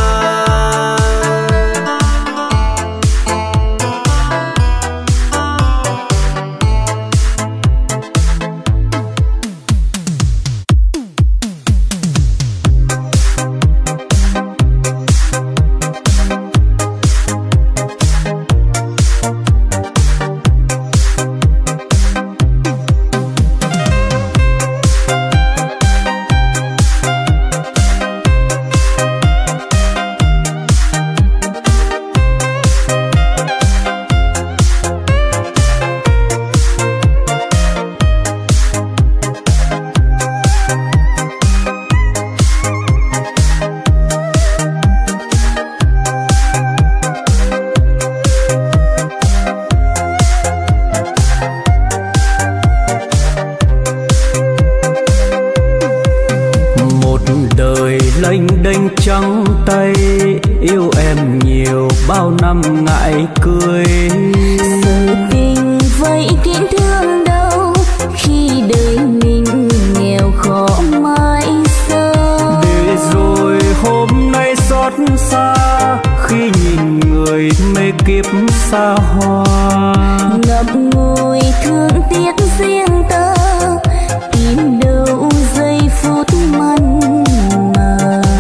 lênh đênh trắng tay, yêu em nhiều bao năm ngại cười. Sự tình vậy kín thương đâu, khi đời mình nghèo khó mãi sao. Để rồi hôm nay xót xa, khi nhìn người mê kiếp xa hoa. Ngậm ngùi thương tiếc riêng ta, tìm đâu giây phút mặn mà.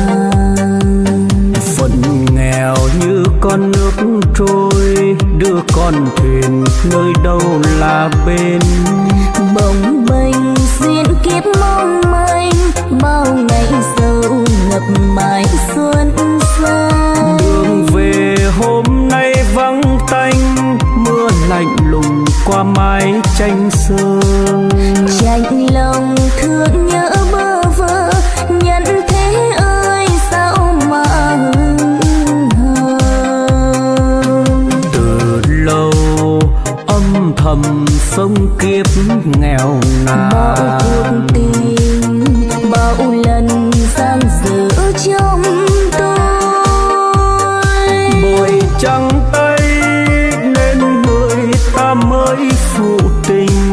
Phận nghèo như con nước trôi, đưa con thuyền nơi đâu là bên. Bồng bềnh duyên kiếp mong manh, bao ngày sâu ngập mãi xuân xa. Đường về hôm nay vắng tanh, mưa lạnh lùng qua mái tranh sương. Chạnh lòng thương nhớ bơ vơ, nhân thế ơi sao mà hững hờ. Từ lâu âm thầm sống kiếp nghèo nàn, bao cuộc tình bao lần gian dở trong tôi. bội trắng tay nên người ta mới phụ tình.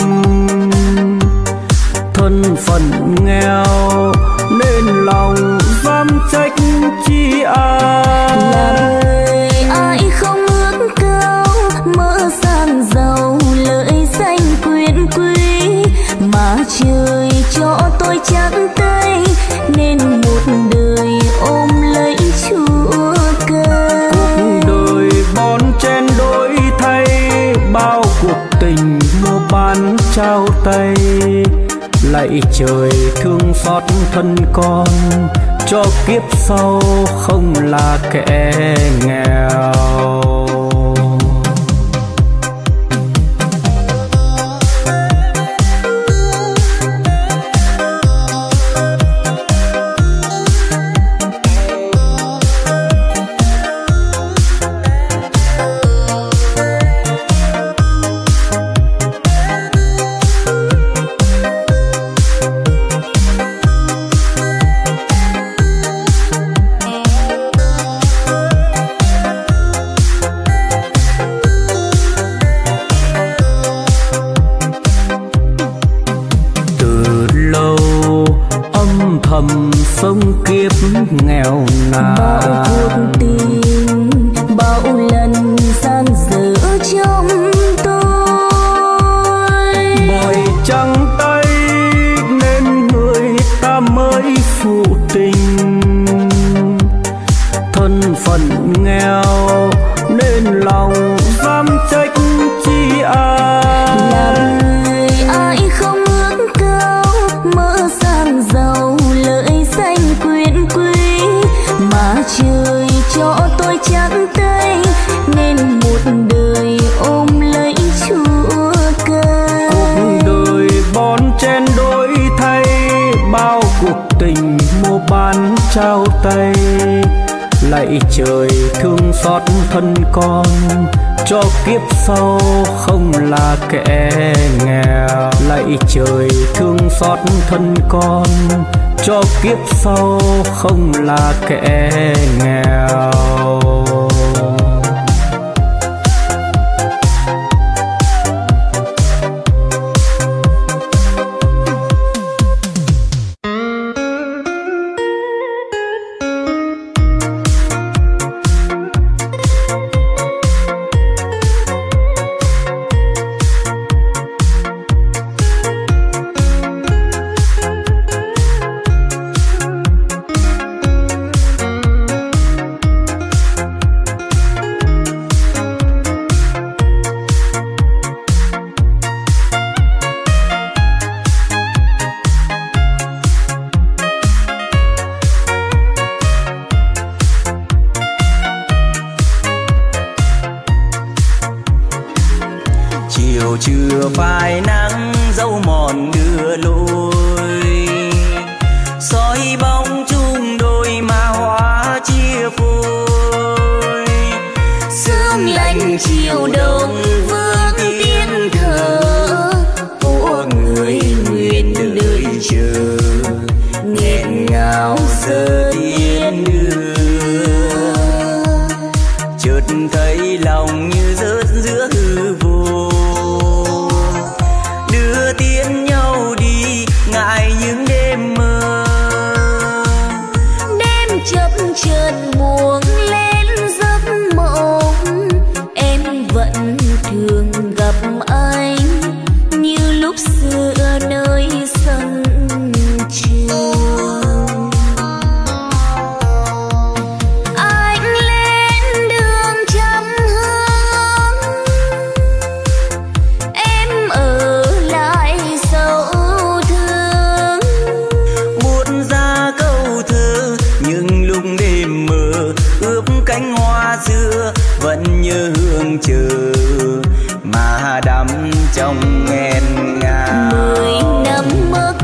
Thân phận nghèo nên lòng dám trách chi ai. Lời ai không ước cao, mơ sang giàu lợi danh quyền quý, mà trời cho tôi trắng tay nên một đời ôm lấy chúa ca. Cuộc đời bon chen đổi thay, bao cuộc tình mua bán trao tay. Lạy trời thương xót thân con, cho kiếp sau không là kẻ nghèo. thầm sống kiếp nghèo nàn. Bao cuộc tình bao lần sang dở trong tôi, bởi trắng tay nên người ta mới phụ tình, thân phận nghèo nên lòng dám trách chi ai. làm người ai không ước cao mơ sang giàu lợi danh quyền quý, mà trời cho tôi trắng tay nên một đời ôm lấy chúa cây. Cuộc đời bon chen đổi thay, bao cuộc tình mua bán trao tay. Lạy trời thương xót thân con, cho kiếp sau không là kẻ nghèo. Lạy trời thương xót thân con, cho kiếp sau không là kẻ nghèo. chiều chưa phai nắng dấu mòn đưa lối, soi bóng chung đôi mà hoa chia phôi. sương lạnh chiều đông vương tiếng thở của người nguyện đợi chờ, nghẹn ngào giờ tiến đưa. Chợt thấy lòng như rớt giữa hư vô, đưa tiến nhau đi ngại những đêm mơ. đêm chập chờn buông lên giấc mộng, em vẫn thường gặp anh như lúc xưa nơi sân trường. Anh lên đường trăm hướng, em ở lại sầu thương. Buốt ra câu thơ nhưng lúc đêm mờ ướp cánh hoa xưa vẫn nhớ hương chờ mà đắm trong nghẹn ngào. 10 năm mơ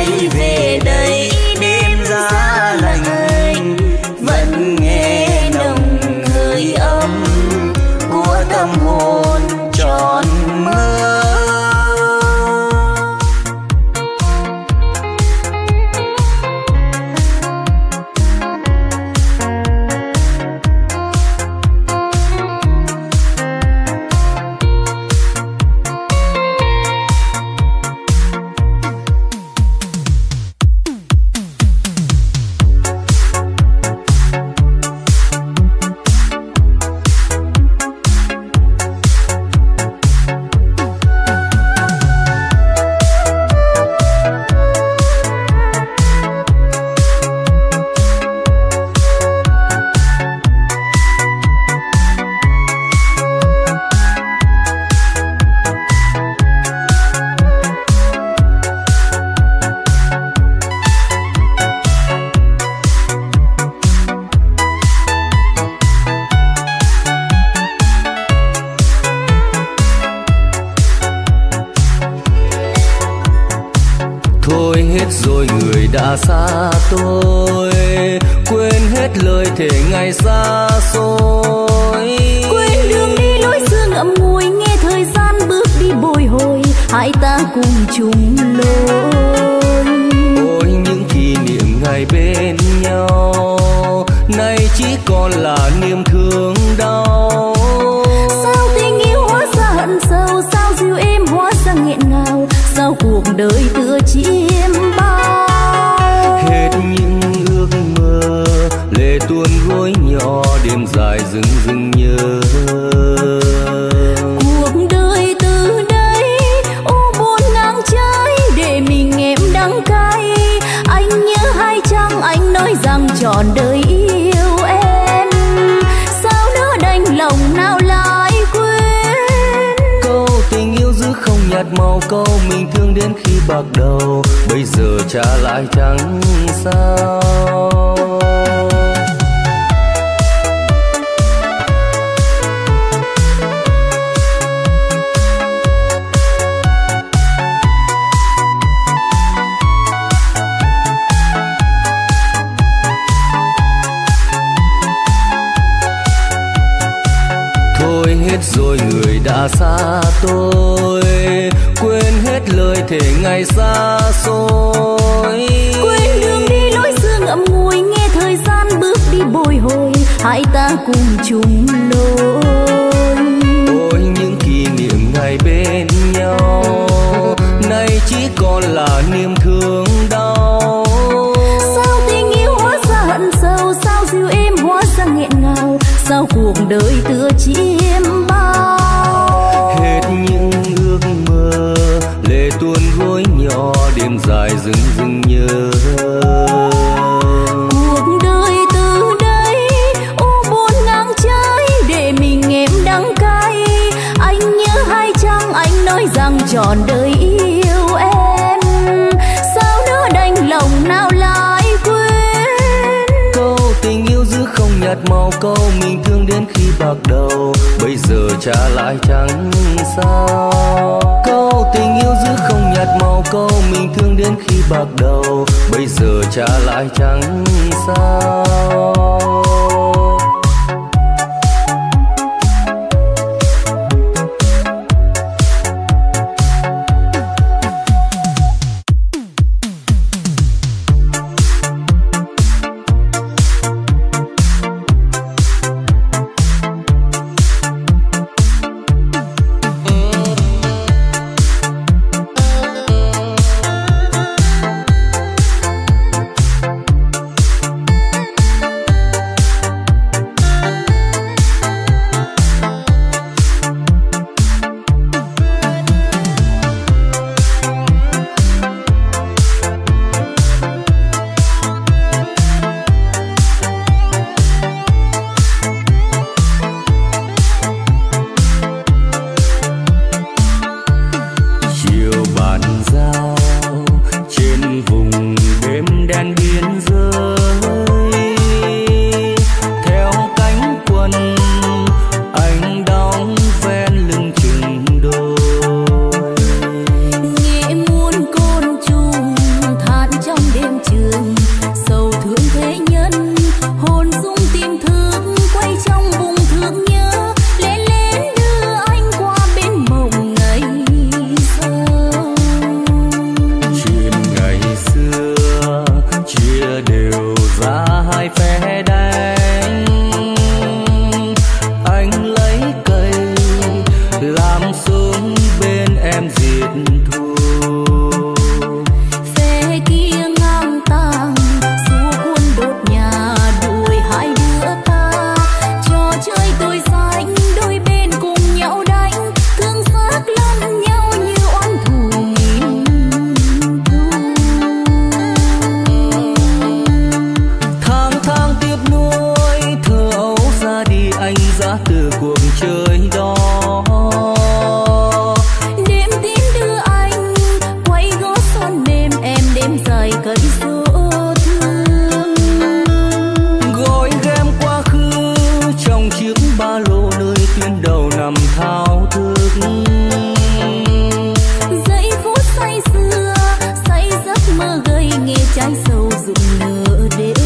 quay về đây đêm giá lạnh vẫn nghe nồng hơi ấm của tâm hồn tròn mơ. đã xa tôi, quên hết lời thề ngày xa xôi, quên đường đi lối xưa ngậm ngùi, nghe thời gian bước đi bồi hồi, hai ta cùng chung lối. Ôi những kỷ niệm ngày bên nhau nay chỉ còn là niềm thương đau. Sao tình yêu hóa ra hận sâu, sao dịu êm hóa ra nghẹn ngào, sao cuộc đời tựa chiêm bao. Hết những ước mơ lệ tuôn gối nhỏ, đêm dài rừng rừng nhớ. Cuộc đời từ đây u buồn ngang trái, để mình em đắng cay. Anh nhớ hay chăng anh nói rằng trọn đời yêu em, sao nỡ đành lòng nào lại quên. Câu tình yêu giữ không nhạt màu, câu mình thương đến khi bạc đầu, bây giờ trả lại chẳng sao. Thôi hết rồi người đã xa tôi, quên hết lời thề ngày xa xôi, quên đường đi lối xưa ngậm ngùi, nghe thời gian bước đi bồi hồi, hai ta cùng chung lối. Ôi những kỷ niệm ngày bên nhau nay chỉ còn là niềm thương đau. Sao tình yêu hóa ra hận sâu, sao dịu êm hóa ra nghẹn ngào, sao cuộc đời tựa chiêm bao. Hết những ước mơ lệ tuôn gối nhỏ, đêm dài rừng rừng nhớ. Cuộc đời từ đây u buồn ngang trái, để mình em đắng cay. Anh nhớ hay chăng anh nói rằng trọn đời yêu em, sao nỡ đành lòng nào lại quên. Câu tình yêu giữ không nhạt màu, câu mình thương đến khi bạc đầu, bây giờ trả lại chẳng sao. Câu tình yêu giữ không nhạt màu, câu mình thương đến khi bạc đầu, bây giờ trả lại chẳng sao. dài cậy số thương. Gói ghém quá khứ trong chiếc ba lô nơi tuyến đầu nằm thao thức. Giây phút say sưa say giấc mơ gây nghe trái sầu rụng nở đêm.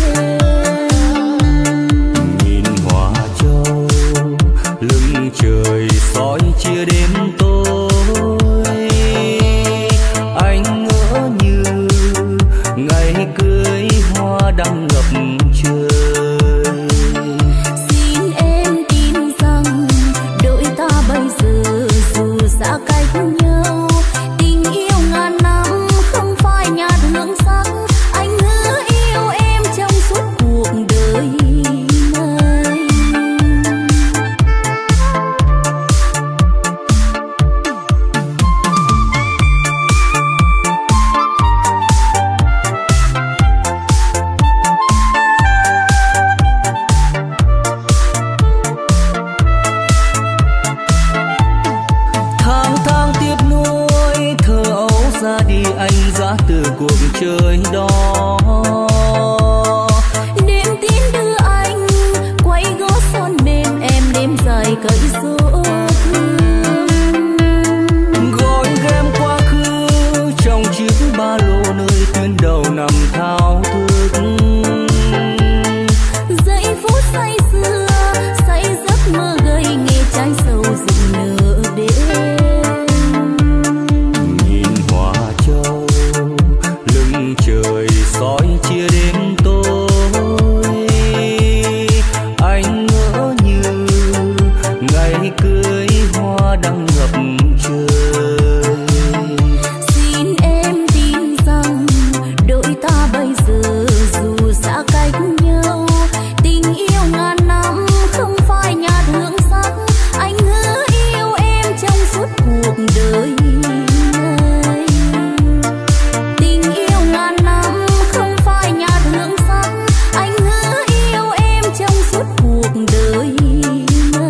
Nhìn hoa châu lưng trời soi chia đêm tối, anh ngỡ như ngày cưới hoa đang ngập trời. Xin em tin rằng đôi ta bây giờ dù xa cách nhau, tình yêu ngàn năm không phai nhạt hương sắc. Anh hứa yêu em trong suốt cuộc đời này. Tháng tháng tiếp nối thơ ấu ra đi, anh ra từ cuộc chơi đó. Đêm tiến đưa anh quay gót son mềm, em đêm dài cậy số thương. Gói ghém quá khứ trong chiếc ba lô nơi tuyến đầu nằm thao thức. Giây phút say sưa say giấc mơ gây nghe trái sầu rụng nở đêm. Nhìn hoa châu lưng trời soi chia đêm tối, anh ngỡ như ngày cưới hoa đang ngập trời. Xin em tin rằng đôi ta bây giờ dù xa cách nhau, tình yêu ngàn năm không phai nhạt hương sắc. Anh hứa yêu em trong suốt cuộc đời này. Tình yêu ngàn năm không phai nhạt hương sắc. Anh hứa yêu em trong suốt cuộc đời này.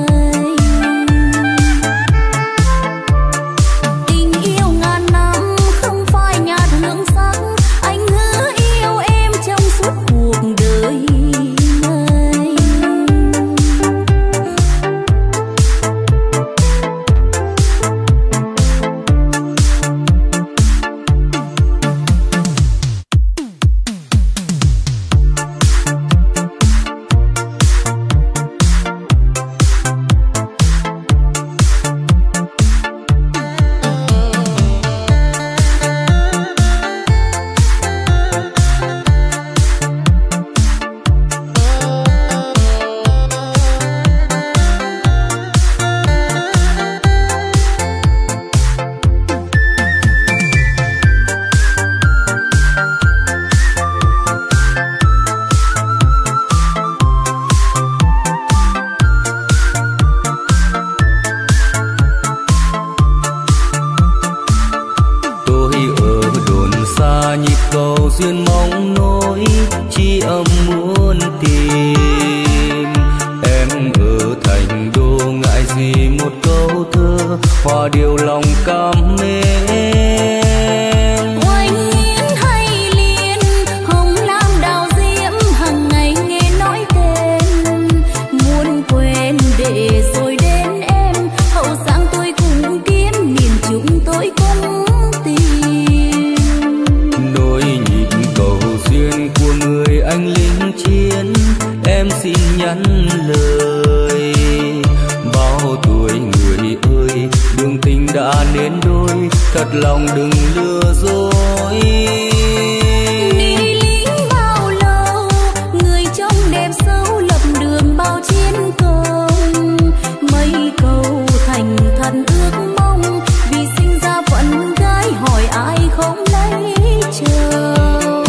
Tình yêu ngàn năm không phai nhạt hương sắc. Anh hứa yêu em trong suốt cuộc đời này. Tôi ở đồn xa nhịp cầu duyên mong nỗi chi âm muốn tìm. Em ở thành đô ngại gì một câu thơ hòa điệu lòng cảm mến. Oanh yến hay liên hồng lam đào diễm, hằng ngày nghe nói tên. Muốn quên để rồi đến em, hậu giang tôi cùng kiếm, miền trung tôi cũng tìm. Nỗi nhịp cầu duyên của người anh lính chiến, em xin nhắn lời. Bao tuổi người ơi, đường tình đã nên đôi, thật lòng đừng lừa dối. Đi lính bao lâu, người trông đẹp sâu, lập đường bao chiến công. Mấy câu thành thần ước mong, vì sinh ra phận gái hỏi ai không lấy chồng.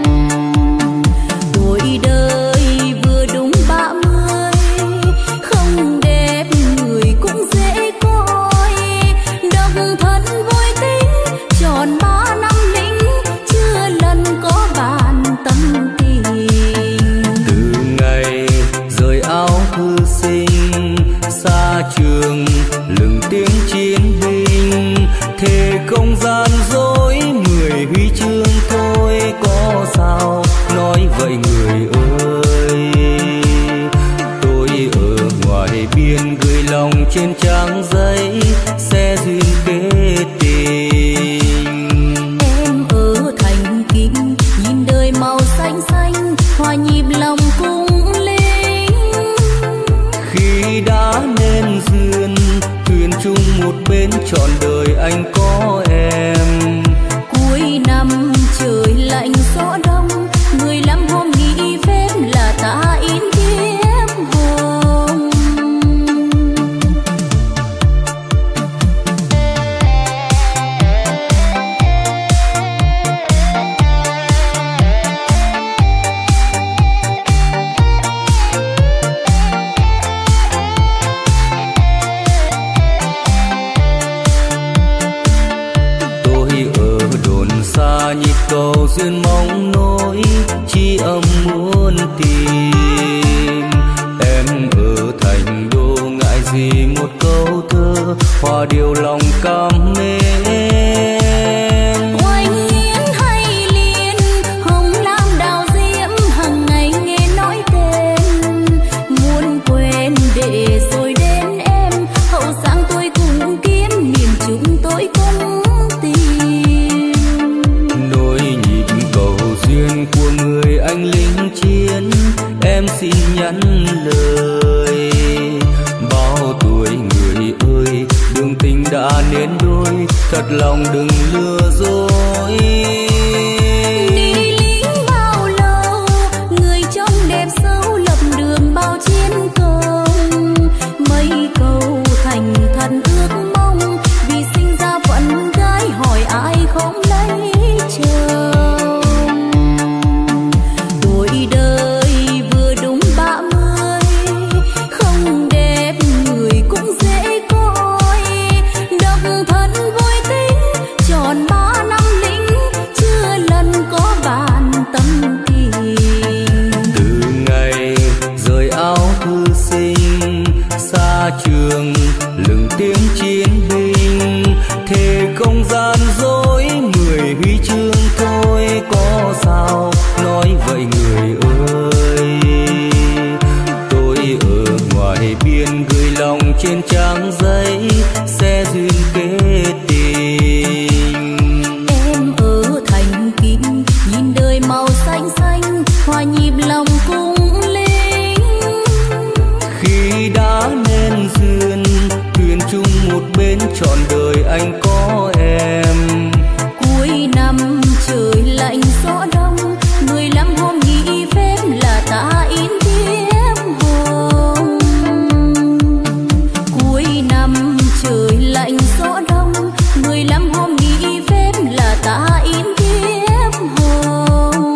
Tuổi đời vừa đúng 30, không đẹp người cũng dễ coi. Độc thân vui tính tròn hòa nhịp lòng cung linh. Khi đã nên duyên thuyền chung một bên trọn đời anh có em. Cuối năm trời lạnh gió đông, người lắm hôm nghỉ phép là ta in thiếp hồng. Nhịp cầu duyên mong nỗi chi âm muốn tìm. Em ở thành đô ngại gì một câu thơ hòa điều lòng cảm mến. Oanh yến hay liên hồng lam đào diễm, hằng ngày nghe nói tên. Muốn quên để rồi đến em, hậu sáng tôi cùng kiếm miền chúng tôi cùng tìm. Duyên của người anh lính chiến, em xin nhắn lời. Bao tuổi người ơi, đường tình đã nên đôi, thật lòng đừng lừa dối. Đi lính bao lâu, người trông đẹp sâu lập đường bao chiến công. Mấy câu thành thật ước mong, vì sinh ra phận gái hỏi ai không lấy chồng. Đời vừa đúng 30, không đẹp người cũng dễ coi. Độc thân vui tính tròn 3 năm lính, chưa lần có bàn tâm tình. Từ ngày rời áo thư sinh, xa trường lừng tiếng chiến binh, thề không gian dối 10 huy chương thôi có sao nói vậy người ơi. Tôi ở ngoài biên gửi lòng trên trang giấy, sẽ duyên kết tình. Em ở thành kinh nhìn đời màu xanh xanh, hòa nhịp lòng cung linh. Khi đã nên duyên thuyền chung một bên trọn đời anh có em. Cuối năm trời lạnh gió đông, người lắm hôm nghỉ phép là ta in thiếp hồng. Cuối năm trời lạnh gió đông, người lắm hôm nghỉ phép là ta in thiếp hồng.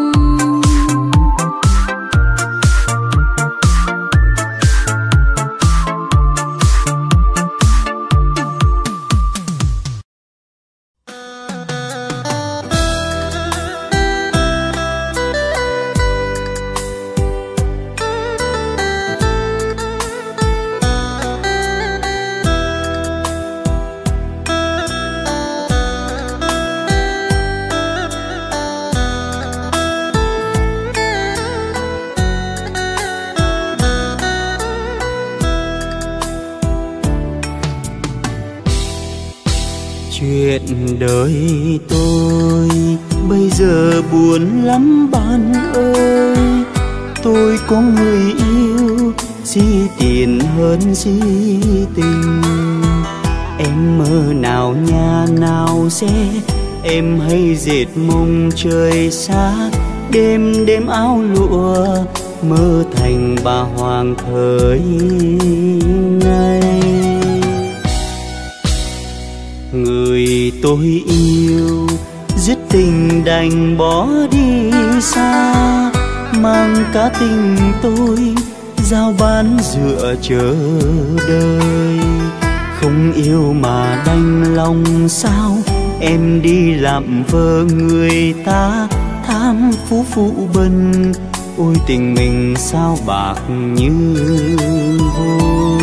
Chuyện đời tôi bây giờ buồn lắm bạn ơi. Tôi có người yêu, gì tiền hơn gì tình. Em mơ nào nhà nào xe, em hay dệt mông trời xa. Đêm đêm áo lụa, mơ thành bà hoàng thời nay. Người tôi yêu dứt tình đành bỏ đi xa, mang cả tình tôi giao bán dựa chờ đợi. Không yêu mà đành lòng sao, em đi làm vợ người ta tham phú phụ bần. Ôi tình mình sao bạc như vôi.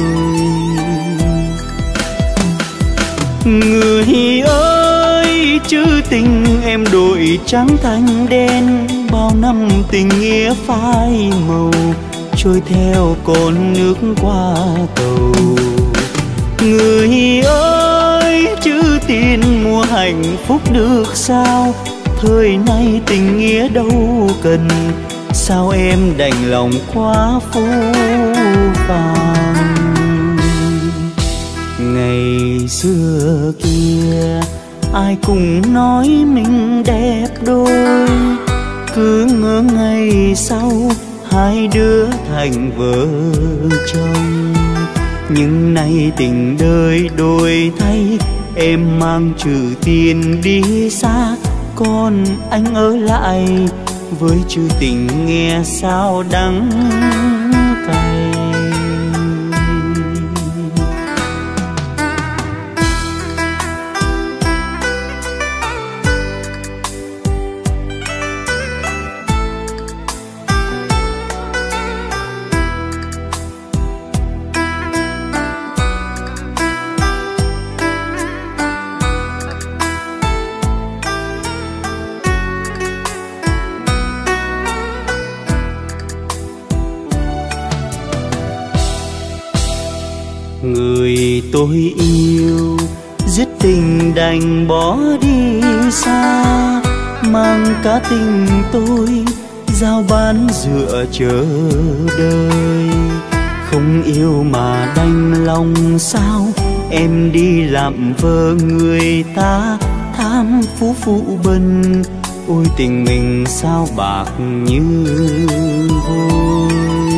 Người ơi chữ tình em đổi trắng thành đen, bao năm tình nghĩa phai màu trôi theo con nước qua cầu. Người ơi chữ tiền mua hạnh phúc được sao, thời nay tình nghĩa đâu cần sao em đành lòng quá phũ phàng. Ngày xưa kia ai cũng nói mình đẹp đôi, cứ ngỡ ngày sau hai đứa thành vợ chồng. Nhưng nay tình đời đổi thay, em mang chữ tiền đi xa, còn anh ở lại với chữ tình nghe sao đắng cay. Người tôi yêu dứt tình đành bỏ đi xa, mang cả tình tôi giao bán dựa chờ đời. Không yêu mà đành lòng sao, em đi làm vợ người ta tham phú phụ bần. Ôi tình mình sao bạc như vôi.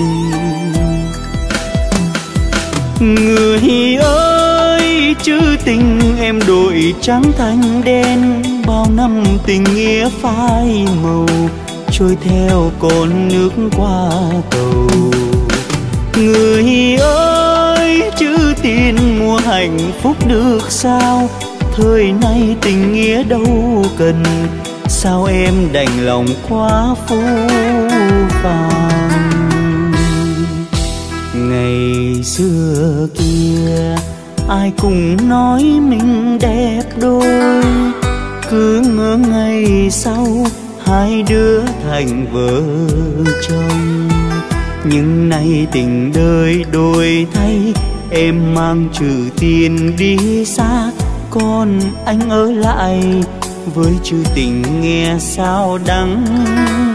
Người ơi, chữ tình em đổi trắng thành đen, bao năm tình nghĩa phai màu, trôi theo con nước qua cầu. Người ơi, chữ tiền mua hạnh phúc được sao, thời nay tình nghĩa đâu cần, sao em đành lòng quá phũ phàng. Ngày xưa kia ai cũng nói mình đẹp đôi, cứ ngỡ ngày sau hai đứa thành vợ chồng. Nhưng nay tình đời đổi thay, em mang chữ tiền đi xa, còn anh ở lại với chữ tình nghe sao đắng